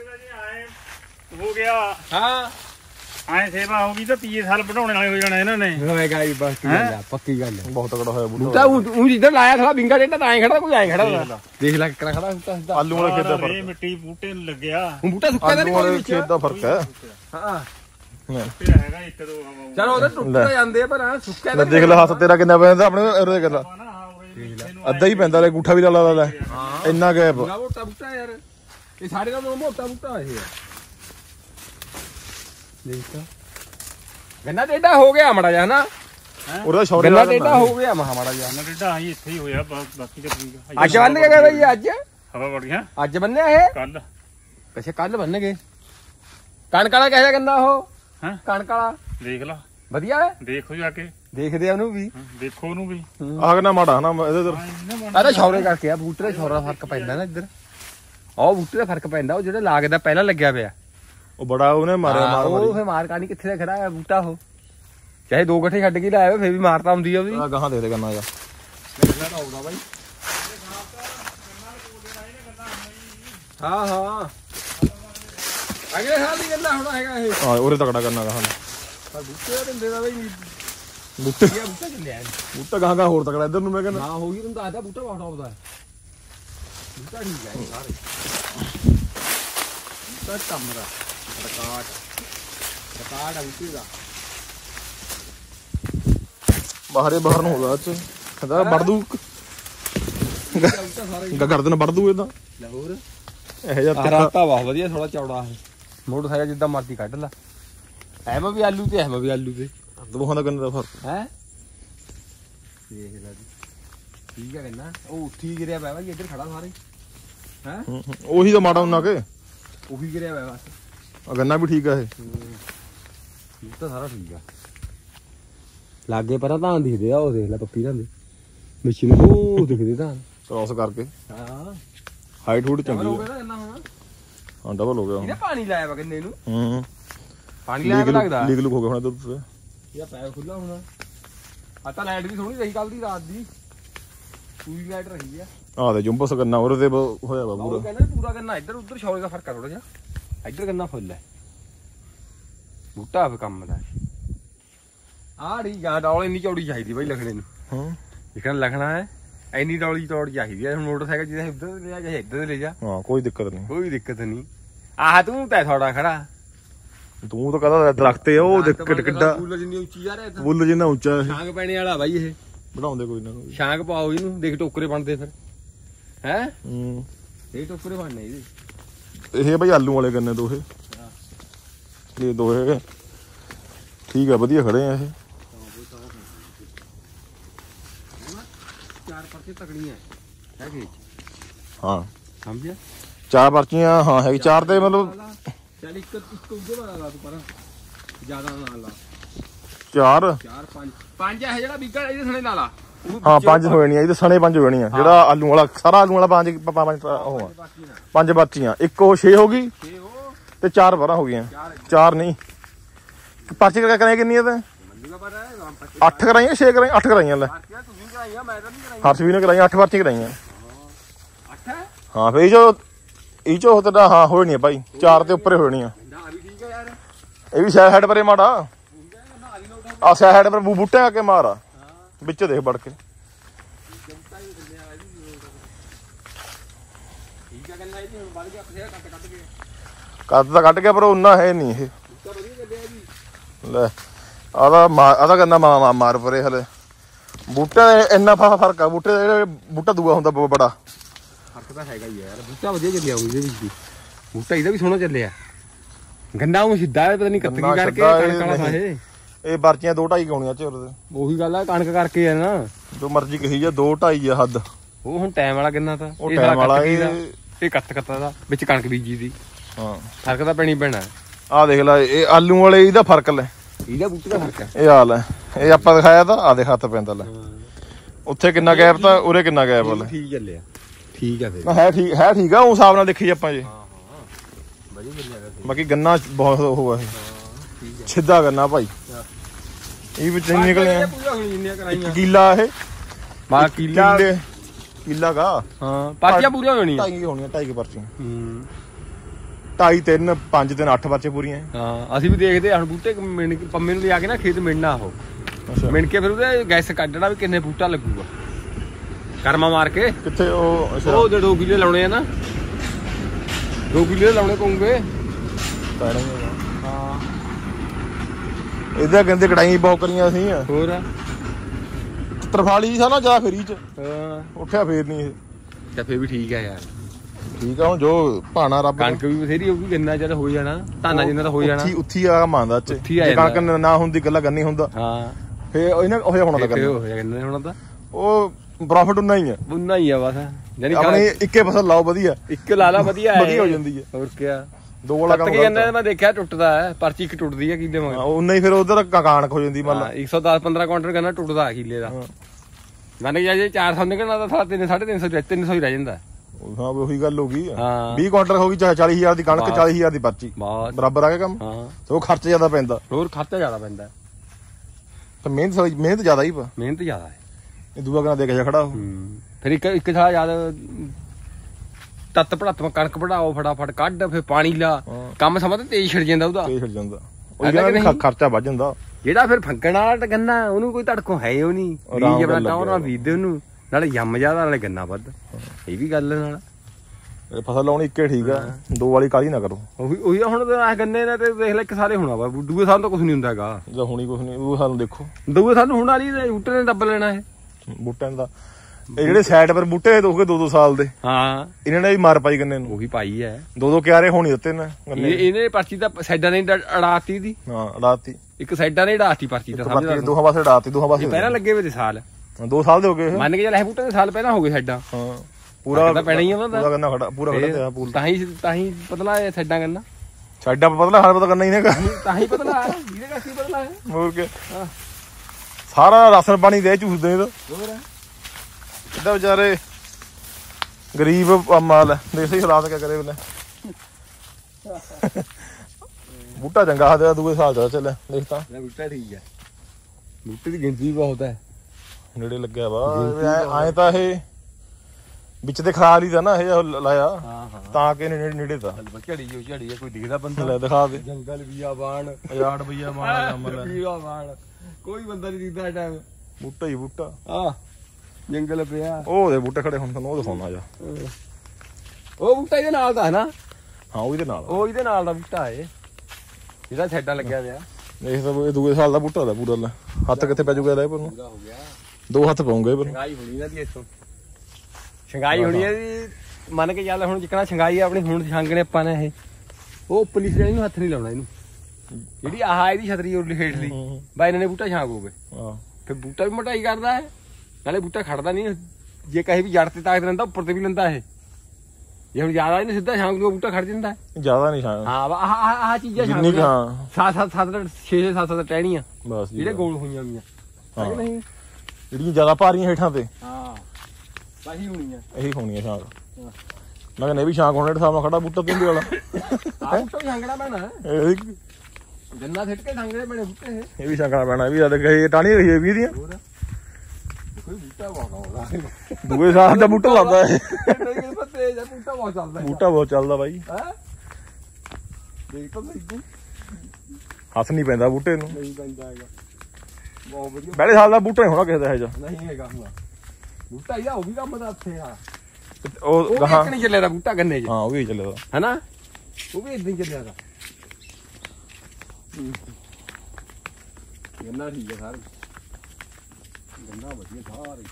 ਹੋ ਗਿਆ ਹਾਂ ਐ ਸੇਵਾ ਹੋ ਗਈ ਤਾਂ 30 ਸਾਲ ਵਧਾਉਣੇ ਵਾਲੇ ਹੋ ਜਾਣਾ ਇਹਨਾਂ ਨੇ ਹੋਏਗਾ ਜੀ ਬਸ ਪੱਕੀ ਗੱਲ ਹੈ ਬਹੁਤ ਤਕੜਾ ਹੋਇਆ ਬੂਟਾ ਉਹ ਜਿੱਧਰ ਲਾਇਆ ਥਾ ਬਿੰਗਾ ਡੇਟਾ ਤਾਂ ਐਂ ਖੜਾ ਕੋਈ ਐਂ ਖੜਾ ਦੇਖ ਲੈ ਕਿੱਕਣਾ ਖੜਾ ਹੁੰਦਾ ਸਿੱਧਾ ਆਲੂ ਵਾਲੇ ਖੇਤ ਦਾ ਇਹ ਫਰਕ ਮਿੱਟੀ ਬੂਟੇ ਨੂੰ ਲੱਗਿਆ ਹੁਣ ਬੂਟਾ ਸੁੱਕਾ ਤਾਂ ਨਹੀਂ ਆਲੂ ਕੋਈ ਵਾਲੇ ਵਿੱਚ ਖੇਤ ਦਾ ਫਰਕ ਹੈ ਹਾਂ ਤੇ ਹੈਗਾ ਇੱਕ ਦੋ ਹਵਾ ਚਲੋ ਉਹਦੇ ਟੁੱਟ ਤਾਂ ਜਾਂਦੇ ਪਰ ਸੁੱਕਿਆ ਲੈ ਦੇਖ ਲੈ ਹੱਥ ਤੇਰਾ ਕਿੰਨਾ ਪੈਂਦਾ ਆਪਣੇ ਉਰੇ ਕਰ ਲਾ ਅੱਧਾ ਹੀ ਪੈਂਦਾ ਲੈ ਗੂਠਾ ਵੀ ਲਾ ਲੈ ਇੰਨਾ ਗੈਪ ਬੜਾ ਮੋਟਾ ਬੂਟਾ ਯਾਰ ਇਹ ਸਾਡੇ ਨਾਲ ਮੋਟਾ ਬੂਟਾ ਇਹ ਹੈ ਦੇਖ ਗੰਨਾ ਟੇਢਾ ਹੋ ਗਿਆ ਮੜਾ ਜਾ ਨਾ ਉਹਦਾ ਸ਼ੌਰੇ ਗੰਨਾ ਟੇਢਾ ਹੋ ਗਿਆ ਮਹਾ ਮੜਾ ਜਾ ਨਾ ਡੇਡਾ ਆਹੀ ਇੱਥੇ ਹੀ ਹੋਇਆ ਬਾਕੀ ਤਾਂ ਠੀਕ ਆ ਅੱਜ ਬੰਨ ਕੇ ਗਏ ਬਈ ਅੱਜ ਹਵਾ ਵੜ ਗਿਆ ਅੱਜ ਬੰਨਿਆ ਇਹ ਕੱਲ ਅੱਛਾ ਕੱਲ ਬੰਨ ਗਏ ਕਣਕ ਵਾਲਾ ਕਿਹੋ ਜਿਹਾ ਗੰਨਾ ਉਹ ਹਾਂ ਕਣਕ ਵਾਲਾ ਦੇਖ ਲਾ ਵਧੀਆ ਹੈ ਦੇਖੋ ਜਾ ਕੇ ਦੇਖਦੇ ਆ ਉਹਨੂੰ ਵੀ ਦੇਖੋ ਉਹਨੂੰ ਵੀ ਆਹ ਕਿੰਨਾ ਮਾੜਾ ਨਾ ਇਹਦੇ ਤੇ ਅਰੇ ਛੌਰੇ ਕਰਕੇ ਆ ਬੂਟੇ ਦਾ ਛੌਰਾ ਫਰਕ ਪੈਂਦਾ ਨਾ ਇੱਧਰ ਆਹ ਬੂਟੇ ਦਾ ਫਰਕ ਪੈਂਦਾ ਉਹ ਜਿਹੜਾ ਲਾਗਦਾ ਪਹਿਲਾਂ ਲੱਗਿਆ ਪਿਆ ਉਹ ਬੜਾ ਉਹਨੇ ਮਾਰਿਆ ਮਾਰ ਉਹ ਫੇ ਮਾਰ ਕਾਣੀ ਕਿੱਥੇ ਦਾ ਖੜਾ ਹੈ ਬੂਟਾ ਉਹ ਚਾਹੇ 2 ਗੱਠੇ ਛੱਡ ਕੇ ਲਾਇਆ ਫੇਰ ਵੀ ਮਾਰਤਾ ਹੁੰਦੀ ਆ ਉਹਦੀ ਆ ਗਾਹਾਂ ਦੇ ਕਰਨਾ ਜਾ ਆਉਦਾ ਬਾਈ ਹਾਂ ਅਗਲੇ ਸਾਲ ਦੀ ਗੱਲ ਹੁਣ ਹੈਗਾ ਇਹ ਹਾਂ ਉਹਰੇ ਤਕੜਾ ਕਰਨਾ ਗਾਹਾਂ ਪਰ ਬੂਟੇ ਦਾ ਦਿੰਦੇ ਦਾ ਬਾਈ ਬੂਟੇ ਬੂਟਾ ਚੱਲਿਆ ਬੂਟਾ ਗਾਹਾਂ ਹੋਰ ਤਕੜਾ ਇੱਧਰ ਨੂੰ ਮੈਂ ਕਹਿੰਦਾ ਹਾਂ ਹੋ ਗਈ ਤੈਨੂੰ ਦੱਸਦਾ ਬੂਟਾ ਬਹੁਤ ਆਉਂਦਾ ਬੂਟਾ ਠੀਕ ਹੈ ਸਾਰੇ ਬੂਟਾ ਕਮਰਾ ਰਕਾਟ ਆ ਬੂਟੇ ਦਾ ਬਾਹਰ ਨੂੰ ਹੋਗਾ ਚ ਕਹਿੰਦਾ ਵੜ ਦੂ ਗਰਦਨ ਵੜ ਦੂ ਇਹਦਾ ਲਾਹੌਰ ਇਹ ਜਿਹਾ ਰਾਤਾ ਬਹੁਤ ਵਧੀਆ ਥੋੜਾ ਚੌੜਾ ਹੈ ਮੋਟਰਸਾਈਕਲ ਜਿੱਦਾਂ ਮਰਜ਼ੀ ਕੱਢ ਲਾ ਐਵੇਂ ਵੀ ਆਲੂ ਤੇ ਐਵੇਂ ਵੀ ਆਲੂ ਤੇ ਦੋਹਾਂ ਦਾ ਕਿੰਨਾ ਦਾ ਫਰਕ ਹੈ ਦੇਖ ਲੈ ਜੀ ਠੀਕ ਹੈ ਕਹਿੰਦਾ ਉਹ ਉੱਠੀ ਗਿਰਿਆ ਪਿਆ ਬਾਈ ਇੱਧਰ ਖੜਾ ਸਾਰੇ ਹੈ ਉਹੀ ਤਾਂ ਮਾੜਾ ਉਹਨਾਂ ਕੇ ਉਹੀ ਗਿਰਿਆ ਪਿਆ ਬਸ ਆ ਗੰਨਾ ਵੀ ਠੀਕ ਆ ਇਹ ਤਾਂ ਸਾਰਾ ਠੀਕ ਆ ਲਾਗੇ ਪਰਾਂ ਤਾਂ ਦਿਖਦੇ ਆ ਉਹ ਦੇਖ ਲੈ ਪੱਪੀ ਦਾ ਮਿੱਛੀ ਨੂੰ ਉਹ ਦਿਖਦੇ ਤਾਂ ਕ੍ਰਾਸ ਕਰਕੇ ਹਾਂ ਹਾਈਟ ਹੂਟ ਚੰਗੀ ਹੋ ਆ ਗਿਆ ਨਾ ਹੁਣ ਹਾਂ ਡਬਲ ਹੋ ਗਿਆ ਇਹਨੇ ਪਾਣੀ ਲਾਇਆ ਵਾ ਕਿੰਨੇ ਨੂੰ ਪਾਣੀ ਲੀਕ ਲਾਇਆ ਲੱਗਦਾ ਲੀਕ ਲੁਕ ਹੋ ਗਿਆ ਹੁਣ ਇੱਧਰ ਇਹ ਪੈਰ ਖੁੱਲਾ ਹੋਣਾ ਆ ਤਾਂ ਲਾਈਟ ਵੀ ਸੋਹਣੀ ਰਹੀ ਕੱਲ ਦੀ ਰਾਤ ਦੀ ਪੂਰੀ ਲਾਈਟ ਰਹੀ ਆ ਆਹ ਤੇ ਜੁੰਬਸ ਕਰਨਾ ਉਹਦੇ ਤੇ ਹੋਇਆ ਵਾ ਉਹ ਪੂਰਾ ਕਹਿੰਦਾ ਪੂਰਾ ਕਰਨਾ ਇੱਧਰ ਉੱਧਰ ਸ਼ੌਰੇ ਦਾ ਫਰਕ ਆ ਥੋੜਾ ਜਿਹਾ ਇੱਧਰ ਕਰਨਾ ਫੁੱਲ ਹੈ ਬੂਟਾ ਫੇ ਕੰਮ ਦਾ ਆੜੀ ਜਾਂ ਡੌਲ ਇੰਨੀ ਚੌੜੀ ਚਾਹੀਦੀ ਬਾਈ ਲਖਣੇ ਨੂੰ ਹਾਂ ਜਿਕਣ ਲਖਣਾ ਹੈ ਇੰਨੀ ਡੌਲੀ ਚੌੜੀ ਚਾਹੀਦੀ ਹੈ ਹੁਣ ਮੋਟਰਸਾਈਕਲ ਜਿਹਦਾ ਇੱਧਰ ਲੈ ਜਾ ਇੱਧਰ ਲੈ ਜਾ ਹਾਂ ਕੋਈ ਦਿੱਕਤ ਨਹੀਂ ਕੋਈ ਦਿੱਕਤ ਨਹੀਂ ਆਹ ਤੂੰ ਤਾਂ ਥੋੜਾ ਖੜਾ ਤੂੰ ਤਾਂ ਕਹਦਾ ਦਰਖਤ ਹੈ ਉਹ ਦਿੱਕਤ ਕਿੱਡਾ ਬੁੱਲ ਜਿੰਨੀ ਉੱਚੀ ਜਾ ਰਿਹਾ ਇੱਥੇ ਬੁੱਲ ਜਿੰਨਾ ਉੱਚਾ ਇਹ ਛਾਂਗ ਪੈਣੇ ਵਾਲਾ ਬਾਈ ਇਹ ਬਣਾਉਂਦੇ ਕੋਈ ਨਾ ਕੋਈ ਛਾਂਗ ਪਾਓ ਇਹਨੂੰ ਦੇਖ ਟੋਕਰੇ ਬਣਦੇ ਫਿਰ ਹੈ ਹੂੰ ਇਹ ਟੋਕਰੇ ਬਣਨੇ ਇਹਦੇ ਇਹ ਬਈ ਆਲੂ ਵਾਲੇ ਗੰਨੇ ਦੋਹੇ ਇਹ ਦੋਹੇ ਠੀਕ ਆ ਵਧੀਆ ਖੜੇ ਆ ਇਹ ਚਾਰ ਪਰਚੇ ਤਕੜੀਆਂ ਹੈਗੇ ਹਾਂ ਸਮਝਿਆ ਚਾਰ ਪਰਚੀਆਂ ਹਾਂ ਹੈਗੀ ਚਾਰ ਤੇ ਮਤਲਬ ਚੱਲ ਇੱਕ ਉੱਧਰ ਵਾਲਾ ਲਾ ਤੂੰ ਪਰਾਂ ਜ਼ਿਆਦਾ ਨਾ ਲਾ ਚਾਰ 4 5 ਹੈ ਜਿਹੜਾ ਬਿੱਗਾ ਇਹਦੇ ਸਣੇ ਲਾ ਲਾ ਹਾਂ 5 ਹੋ ਜਾਣੀਆਂ ਇਹਦੇ ਸਣੇ 5 ਹੋ ਜਾਣੀਆਂ ਜਿਹੜਾ ਆਲੂ ਵਾਲਾ ਸਾਰਾ ਆਲੂ ਵਾਲਾ 5 ਉਹ ਆ 5 ਬਰਚੀਆਂ ਇੱਕ ਉਹ 6 ਹੋ ਗਈ 6 ਉਹ ਤੇ 4 12 ਹੋ ਗਈਆਂ 4 ਨਹੀਂ ਪਰਚੀ ਕਰਾਈ ਕਿੰਨੀ ਹੈ ਤੇ 8 ਕਰਾਈਆਂ 6 ਕਰਾਈਆਂ 8 ਕਰਾਈਆਂ ਲੈ ਤੁਸੀਂ ਕਰਾਈਆਂ ਮੈਂ ਤਾਂ ਨਹੀਂ ਕਰਾਈ ਹਰਸ਼ਵੀਰ ਨੇ ਕਰਾਈਆਂ 8 ਪਰਚੀ ਕਰਾਈਆਂ 8 ਹਾਂ ਫੇ ਇਹ ਚੋ ਤੇਰਾ ਹਾਂ ਹੋ ਜਾਣੀ ਭਾਈ 4 ਤੇ ਉੱਪਰ ਹੋ ਜਾਣੀ ਆ ਨਾ ਵੀ ਠੀਕ ਹੈ ਯਾਰ ਇਹ ਵੀ ਸਾਈਡ ਪਰੇ ਮਾੜਾ ਆ ਸਾਈਡ ਪਰ ਬੂਟੇ ਆ ਕੇ ਮਾਰ ਵਿੱਚ ਦੇਖ ਵੜ ਕੇ ਠੀਕ ਹੈ ਕਹਿੰਦਾ ਇਹ ਹੁਣ ਵੱਧ ਗਿਆ ਫੇਰ ਕੱਟ ਕੇ ਕੱਦ ਤਾਂ ਕੱਟ ਗਿਆ ਪਰ ਉਹਨਾਂ ਹੈ ਨਹੀਂ ਇਹ ਤਾਂ ਵਧੀਆ ਚੱਲਿਆ ਜੀ ਲੈ ਆਦਾ ਕਹਿੰਦਾ ਮਾਰ ਪਰੇ ਹਲੇ ਬੂਟੇ ਇੰਨਾ ਫਰਕ ਆ ਬੂਟੇ ਦਾ ਬੂਟਾ ਦੂਆ ਹੁੰਦਾ ਬੜਾ ਫਰਕ ਤਾਂ ਹੈਗਾ ਹੀ ਯਾਰ ਬੂਟਾ ਵਧੀਆ ਚੱਲਿਆ ਉਹਦੇ ਵਿੱਚ ਵੀ ਬੂਟਾ ਇਹਦਾ ਵੀ ਸੋਹਣਾ ਚੱਲਿਆ ਗੰਨਾ ਉਹ ਸਿੱਧਾ ਪਤਾ ਨਹੀਂ ਕੱਤਕੀ ਕਰਕੇ ਕਣਕ ਵਾਲਾ ਸਾਹੇ ਇਹ ਬਰਚੀਆਂ 2.5 ਆਉਣੀਆਂ ਝੋਰ ਦੇ ਉਹੀ ਗੱਲ ਆ ਕਣਕ ਕਰਕੇ ਆ ਨਾ ਜੋ ਮਰਜ਼ੀ ਕਹੀ ਜਾ 2.5 ਆ ਹੱਦ ਉਹ ਹੁਣ ਟਾਈਮ ਵਾਲਾ ਗੰਨਾ ਤਾਂ ਉਹ ਟਾਈਮ ਵਾਲਾ ਇਹ ਕੱਤਾ ਦਾ ਵਿੱਚ ਕਣਕ ਬੀਜੀ ਦੀ ਹਾਂ ਫਰਕ ਤਾਂ ਪੈਣੀ ਪੈਣਾ ਆਹ ਦੇਖ ਲੈ ਇਹ ਆਲੂ ਵਾਲੇ ਇਹਦਾ ਫਰਕ ਲੈ ਇਹਦਾ ਬੂਟੇ ਦਾ ਫਰਕ ਹੈ ਇਹ ਹਾਲ ਹੈ ਇਹ ਆਪਾਂ ਦਿਖਾਇਆ ਤਾਂ ਆ ਦੇ ਹੱਥ ਪੈਂਦਾ ਲੈ ਉੱਥੇ ਕਿੰਨਾ ਗੈਪ ਤਾਂ ਉਰੇ ਕਿੰਨਾ ਗੈਪ ਲੈ ਠੀਕ ਚੱਲਿਆ ਠੀਕ ਆ ਫੇਰ ਹੈ ਠੀਕ ਆ ਉਹ ਹਿਸਾਬ ਨਾਲ ਦੇਖੀ ਆਪਾਂ ਜੇ ਵਧੀਆ ਚੱਲਿਆ ਬਾਕੀ ਗੰਨਾ ਬਹੁਤ ਉਹ ਹੈ ਸਿੱਧਾ ਗੰਨਾ ਭਾਈ ਇਹ ਵਿੱਚ ਨਿਕਲੇ ਆ ਪੂਰਾ ਹੋਣੀ ਜਿੰਨੀਆਂ ਕਰਾਈਆਂ 1 ਕਿੱਲਾ ਇਹ ਮਾ ਕਿੱਲਾ ਕਿੱਲਾ ਕਾ ਹਾਂ ਪਾਰਟੀਆਂ ਪੂਰੀਆਂ ਹੋਣੀਆਂ 2.5 ਹੋਣੀਆਂ 2.5 ਪਰਚੀਆਂ ਹੂੰ 2.5 3 5 3 8 ਪਰਚੇ ਪੂਰੀਆਂ ਹਾਂ ਅਸੀਂ ਵੀ ਦੇਖਦੇ ਹੁਣ ਬੂਟੇ ਪੰਮੇ ਨੂੰ ਲਿਆ ਕੇ ਨਾ ਖੇਤ ਮਿਲਣਾ ਉਹ ਮਿਣ ਕੇ ਫਿਰ ਉਹਦੇ ਗੈਸ ਕੱਢਣਾ ਵੀ ਕਿੰਨੇ ਬੂਟਾ ਲੱਗੂਗਾ ਕਰਮਾ ਮਾਰ ਕੇ ਕਿੱਥੇ ਉਹ ਉਹ 2 ਕਿੱਲੇ ਲਾਉਣੇ ਆ ਨਾ 2 ਕਿੱਲੇ ਲਾਉਣੇ ਪਊਗੇ ਹਾਂ ਇਹਦਾ ਕਹਿੰਦੇ ਕੜਾਈ ਬਹੁਤ ਕਰੀਆਂ ਸੀ ਹੋਰ ਤਰਫਾਲੀ ਸਾਰਾ ਜਾ ਫੇਰੀ ਚ ਹਾਂ ਉੱਠਿਆ ਫੇਰ ਨਹੀਂ ਇਹ ਤਾਂ ਫੇਰ ਵੀ ਠੀਕ ਆ ਯਾਰ ਠੀਕ ਆ ਹੁਣ ਜੋ ਭਾਣਾ ਰੱਬ ਕਣਕ ਵੀ ਬਥੇਰੀ ਹੋਊਗੀ ਗੰਨਾ ਜਦ ਹੋ ਜਾਣਾ ਧਾਨਾ ਜਿੰਨਾ ਤਾਂ ਹੋ ਜਾਣਾ ਉੱਥੀ ਆ ਮੰਨਦਾ ਚ ਜੇ ਕਣਕ ਨਾ ਹੁੰਦੀ ਗੱਲਾਂ ਗੰਨੀ ਹੁੰਦਾ ਹਾਂ ਫੇਰ ਇਹਨਾਂ ਹੋਇਆ ਹੋਣਾ ਤਾਂ ਹੋ ਜਾਣਾ ਹੁਣ ਤਾਂ ਉਹ ਪ੍ਰੋਫਿਟ ਉਨਾ ਹੀ ਆ ਉਨਾ ਹੀ ਆ ਬਸ ਜਾਨੀ ਆਪਣੀ ਇੱਕੇ ਫਸਲ ਲਾਓ ਵਧੀਆ ਇੱਕ ਲਾਲਾ ਵਧੀਆ ਵਧੀਆ ਹੋ ਜਾਂਦੀ ਹੈ ਹੋਰ ਕੀ ਦੋ ਵਾਲਾ ਕੰਮ ਕਰਦਾ ਮੈਂ ਦੇਖਿਆ ਟੁੱਟਦਾ ਹੈ ਪਰਚੀ ਇੱਕ ਟੁੱਟਦੀ ਹੈ ਕਿੱਲੇ ਮਗਰ ਉਨਾ ਹੀ ਫਿਰ ਉਧਰ ਕਾਣਕ ਹੋ ਜਾਂਦੀ ਮੰਨ ਲਾ 110-15 ਕੁਇੰਟਲ ਗੰਨਾ ਟੁੱਟਦਾ ਕਿੱਲੇ ਦਾ ਮੰਨ ਕੇ ਜੇ 400 ਨਿਕਲਣਾ ਤਾਂ 300 ਹੀ ਰਹਿ ਜਾਂਦਾ ਹਾਂ ਉਹੀ ਗੱਲ ਹੋ ਗਈ 20 ਕੁਇੰਟਲ ਹੋ ਗਈ ਚਾਹੇ 40,000 ਦੀ ਕਣਕ 40,000 ਦੀ ਪਰਚੀ ਬਰਾਬਰ ਆ ਗਿਆ ਕੰਮ ਸੋ ਖਰਚ ਜ਼ਿਆਦਾ ਪੈਂਦਾ ਹੋਰ ਖਰਚਾ ਜ਼ਿਆਦਾ ਪੈਂਦਾ ਤੇ ਮਿਹਨਤ ਜ਼ਿਆਦਾ ਹੀ ਪਾ ਮਿਹਨਤ ਜ਼ਿਆਦਾ ਹੈ ਇਹ ਦੂਆ ਕਨਾ ਦੇ ਕੇ ਖੜਾ ਫਿਰ ਇੱਕ ਥਾਂ ਜ਼ਿਆਦਾ ਤੱਤ ਪੜਾਤਮਾ ਕਣਕ ਵਢਾਓ ਫਟਾਫਟ ਕੱਢ ਫਿਰ ਪਾਣੀ ਲਾ ਕੰਮ ਸਮਾਂ ਤੇ ਤੇਜ਼ ਛਿੜ ਜਾਂਦਾ ਉਹਦਾ ਉਹ ਖਰਚਾ ਵੱਧ ਜਾਂਦਾ ਜਿਹੜਾ ਫਿਰ ਫੰਕਣ ਵਾਲਾ ਗੰਨਾ ਉਹਨੂੰ ਕੋਈ ਧੜਕੋ ਹੈ ਉਹ ਨਹੀਂ ਬੀਜ ਆਪਣਾ ਟੌਰ ਨਾਲ ਬੀਜਦੇ ਉਹਨੂੰ ਨਾਲੇ ਜੰਮ ਜ਼ਿਆਦਾ ਨਾਲੇ ਗੰਨਾ ਵੱਧ ਇਹ ਵੀ ਗੱਲ ਨਾਲ ਫਸਲ ਲਾਉਣੀ ਇੱਕੇ ਠੀਕ ਆ ਦੋ ਵਾਲੀ ਕਾਲੀ ਨਾ ਕਰੋ ਉਹੀ ਹੁਣ ਗੰਨੇ ਨੇ ਤੇ ਦੇਖ ਲੈ ਇੱਕ ਸਾਲੇ ਹੋਣਾ ਵਾ ਦੂਏ ਸਾਲ ਤਾਂ ਕੁਝ ਨਹੀਂ ਹੁੰਦਾ ਹੈਗਾ ਜਾਂ ਹੁਣੀ ਕੁਝ ਨਹੀਂ ਉਹ ਸਾਨੂੰ ਦੇਖੋ ਦੂਏ ਸਾਲ ਨੂੰ ਹੁਣ ਵਾਲੀ ਬੂਟੇ ਨੇ ਦੱਬ ਲੈਣਾ ਇਹ ਬੂਟਿਆਂ ਦਾ ਇਹ ਜਿਹੜੇ ਸਾਈਡ ਪਰ ਬੂਟੇ ਦੋਗੇ 2-2 ਸਾਲ ਦੇ ਹਾਂ ਇਹਨਾਂ ਨੇ ਵੀ ਮਾਰ ਪਾਈ ਗੰਨੇ ਨੂੰ ਉਹੀ ਪਾਈ ਹੈ 2-2 ਕਿਆਰੇ ਹੋਣੀ ਦਿੱਤੇ ਨੇ ਇਹਨੇ ਪਰਚੀ ਤਾਂ ਸਾਈਡਾਂ ਨੇ ਅੜਾਤੀ ਦੀ ਹਾਂ ਅੜਾਤੀ ਇੱਕ ਸਾਈਡਾਂ ਨੇ ਅੜਾਤੀ ਪਰਚੀ ਤਾਂ ਸਮਝ ਦੋਹਾਂ ਪਾਸੇ ਅੜਾਤੀ ਦੋਹਾਂ ਪਾਸੇ ਪਹਿਲਾਂ ਲੱਗੇ ਵੇ ਸਾਲ 2 ਸਾਲ ਦੇ ਹੋ ਗਏ ਮੰਨ ਕੇ ਚੱਲ ਇਹ ਬੂਟੇ ਦੇ ਸਾਲ ਪਹਿਲਾਂ ਹੋ ਗਏ ਸਾਈਡਾਂ ਹਾਂ ਪੂਰਾ ਪੈਣਾ ਹੀ ਉਹਨਾਂ ਦਾ ਪੂਰਾ ਗੰਨਾ ਖੜਾ ਪੂਰਾ ਖੜਾ ਪੂਲ ਤਾਂ ਹੀ ਪਤਲਾ ਹੈ ਸਾਈਡਾਂ ਗੰਨਾ ਸਾਈਡਾਂ ਪਤਲਾ ਹਰ ਪਤਾ ਕਰਨਾ ਹੀ ਨੇ ਤਾਂ ਹੀ ਪਤਲਾ ਹੈ ਇਹਦੇ ਕਰਕੇ ਪਤਲਾ ਹੈ ਹੋਰ ਕੇ ਸਾਰਾ ਰਾਸ਼ਨ ਪਾਣੀ ਦੇ ਚੂਸਦੇ ਨੇ ਹੋਰ ਇਹਦਾ ਵਿਚਾਰੇ ਗਰੀਬ ਮਾਲ ਦੇਸੀ ਹਾਲਾਤ ਕਿਆ ਕਰੇ ਬਲੇ ਬੂਟਾ ਚੰਗਾ ਹਦਾ ਦੂਏ ਸਾਲ ਦਾ ਚੱਲਿਆ ਦੇਖ ਤਾਂ ਬੂਟਾ ਠੀਕ ਹੈ ਬੂਟੇ ਦੀ ਗਿਣਤੀ ਬਹੁਤ ਹੈ ਨੇੜੇ ਲੱਗਿਆ ਵਾ ਐ ਤਾਂ ਇਹ ਵਿੱਚ ਤੇ ਖਰਾਲ ਹੀ ਦਾ ਨਾ ਇਹ ਲਾਇਆ ਤਾਂ ਕਿ ਨੇੜੇ ਤਾਂ ਝੜੀ ਕੋਈ ਦਿਖਦਾ ਬੰਦਾ ਲੈ ਦਿਖਾ ਦੇ ਜੰਗਲ ਬੀਆਬਾਨ 1000 ਰੁਪਈਆ ਮਾਣ ਬੀਆਬਾਨ ਕੋਈ ਬੰਦਾ ਨਹੀਂ ਦਿਖਦਾ ਟਾਈਮ ਬੂਟਾ ਹੀ ਬੂਟਾ ਜੰਗਲ ਪਿਆ ਉਹ ਦੇ ਬੂਟੇ ਖੜੇ ਹੁਣ ਤੁਹਾਨੂੰ ਉਹ ਦਿਖਾਉਣਾ ਜਾ ਉਹ ਬੂਟਾ ਇਹਦੇ ਨਾਲ ਦਾ ਹੈ ਨਾ ਹਾਂ ਉਹਦੇ ਨਾਲ ਉਹ ਇਹਦੇ ਨਾਲ ਦਾ ਬੂਟਾ ਹੈ ਇਹਦਾ ਛੱਡਾ ਲੱਗਿਆ ਪਿਆ ਦੇਖ ਤਾਂ ਇਹ ਦੂਏ ਸਾਲ ਦਾ ਬੂਟਾ ਦਾ ਪੂਰਾ ਹੱਥ ਕਿੱਥੇ ਪੈ ਜੂਗਾ ਇਹਦਾ ਪਰ ਨੂੰ ਹੋ ਗਿਆ 2 ਹੱਥ ਪਾਉਂਗੇ ਪਰ ਛੰਗਾਈ ਹੋਣੀ ਨਾ ਦੀ ਇੱਥੋਂ ਛੰਗਾਈ ਹੋਣੀ ਇਹਦੀ ਮੰਨ ਕੇ ਚੱਲ ਹੁਣ ਜਿੱਕਣਾ ਛੰਗਾਈ ਆਪਣੀ ਹੁਣ ਛਾਂਗਣੇ ਆਪਾਂ ਨੇ ਇਹ ਉਹ ਪੁਲਿਸ ਨੇ ਇਹਨੂੰ ਹੱਥ ਨਹੀਂ ਲਾਉਣਾ ਇਹਨੂੰ ਜਿਹੜੀ ਆਹ ਇਹਦੀ ਛਤਰੀ ਉਹ ਹੇਠਲੀ ਬਾਈ ਇਹਨਾਂ ਨੇ ਬੂਟਾ ਛਾਂਗੋਗੇ ਫਿਰ ਬੂਟਾ ਵੀ ਮੋਟਾਈ ਕਰਦਾ ਹੈ ਨਾਲੇ ਬੂਟਾ ਖੜਦਾ ਨਹੀਂ ਜੇ ਕਹੇ ਵੀ ਜੜ ਤੇ ਤਾਕਤ ਲੈਂਦਾ ਉੱਪਰ ਤੇ ਵੀ ਲੈਂਦਾ ਇਹ ਜੇ ਹੁਣ ਜ਼ਿਆਦਾ ਇਹਨੇ ਸਿੱਧਾ ਛਾਂਗ ਦੂਗਾ ਬੂਟਾ ਖੜ ਜਾਂਦਾ ਜ਼ਿਆਦਾ ਨਹੀਂ ਛਾਂਗ ਹਾਂ ਆਹ ਚੀਜ਼ਾਂ ਛਾਂਗ 7 ਟਹਿਣੀਆਂ ਬਸ ਜਿਹੜੇ ਗੋਲ ਹੋਈਆਂ ਵੀਆਂ ਨਹੀਂ ਜਿਹੜੀਆਂ ਜ਼ਿਆਦਾ ਭਾਰੀਆਂ ਹੇਠਾਂ ਤੇ ਹਾਂ ਬਾਹੀ ਹੋਣੀਆਂ ਇਹੀ ਹੋਣੀਆਂ ਛਾਂਗ ਮੈਂ ਕਹਿੰਦਾ ਇਹ ਵੀ ਛਾਂਗ ਹੋਣੇ ਹਿਸਾਬ ਨਾਲ ਖੜਾ ਬੂਟਾ ਪਿੰਡੇ ਵਾਲਾ ਬੂਟਾ ਛਾਂਗਣਾ ਪੈਣਾ ਗੰਨਾ ਸਿੱਟ ਕੇ ਛਾਂਗਣੇ ਪੈਣੇ ਬੂਟੇ ਇਹ ਵੀ ਛਾਂਗਣਾ ਪੈਣਾ ਵੀ ਜਦ ਗਏ ਟਾਣੀ ਰਹੀ ਹੈ 20 ਦੀਆਂ ਕੋਈ ਬੂਟਾ ਵਾਗਾ ਦੂਏ ਸਾਲ ਦਾ ਬੂਟਾ ਲਾਉਂਦਾ ਹੈ ਬੂਟਾ ਬਹੁਤ ਚੱਲਦਾ ਬਾਈ ਦੇਖ ਤਾਂ ਸਹੀ ਹੱਥ ਨਹੀਂ ਪੈਂਦਾ ਬੂਟੇ ਨੂੰ ਨਹੀਂ ਪੈਂਦਾ ਹੈਗਾ ਬਹੁਤ ਵਧੀਆ ਪਹਿਲੇ ਸਾਲ ਦਾ ਬੂਟਾ ਨਹੀਂ ਹੋਣਾ ਕਿਸੇ ਦਾ ਇਹ ਜਾ ਨਹੀਂ ਹੈਗਾ ਬੂਟਾ ਇਹਦਾ ਉਹ ਵੀ ਕੰਮ ਦਾ ਇੱਥੇ ਆ ਉਹ ਇੱਕ ਨਹੀਂ ਚੱਲਿਆ ਦਾ ਬੂਟਾ ਗੰਨੇ ਚ ਹਾਂ ਉਹ ਵੀ ਚੱਲਿਆ ਹੈਨਾ ਉਹ ਵੀ ਇਦਾਂ ਹੀ ਚੱਲਿਆ ਦਾ ਗੰਨਾ ਠੀਕ ਹੈ ਸਾਰਾ ਗੰਨਾ ਵਧੀਆ ਸਾਰੇ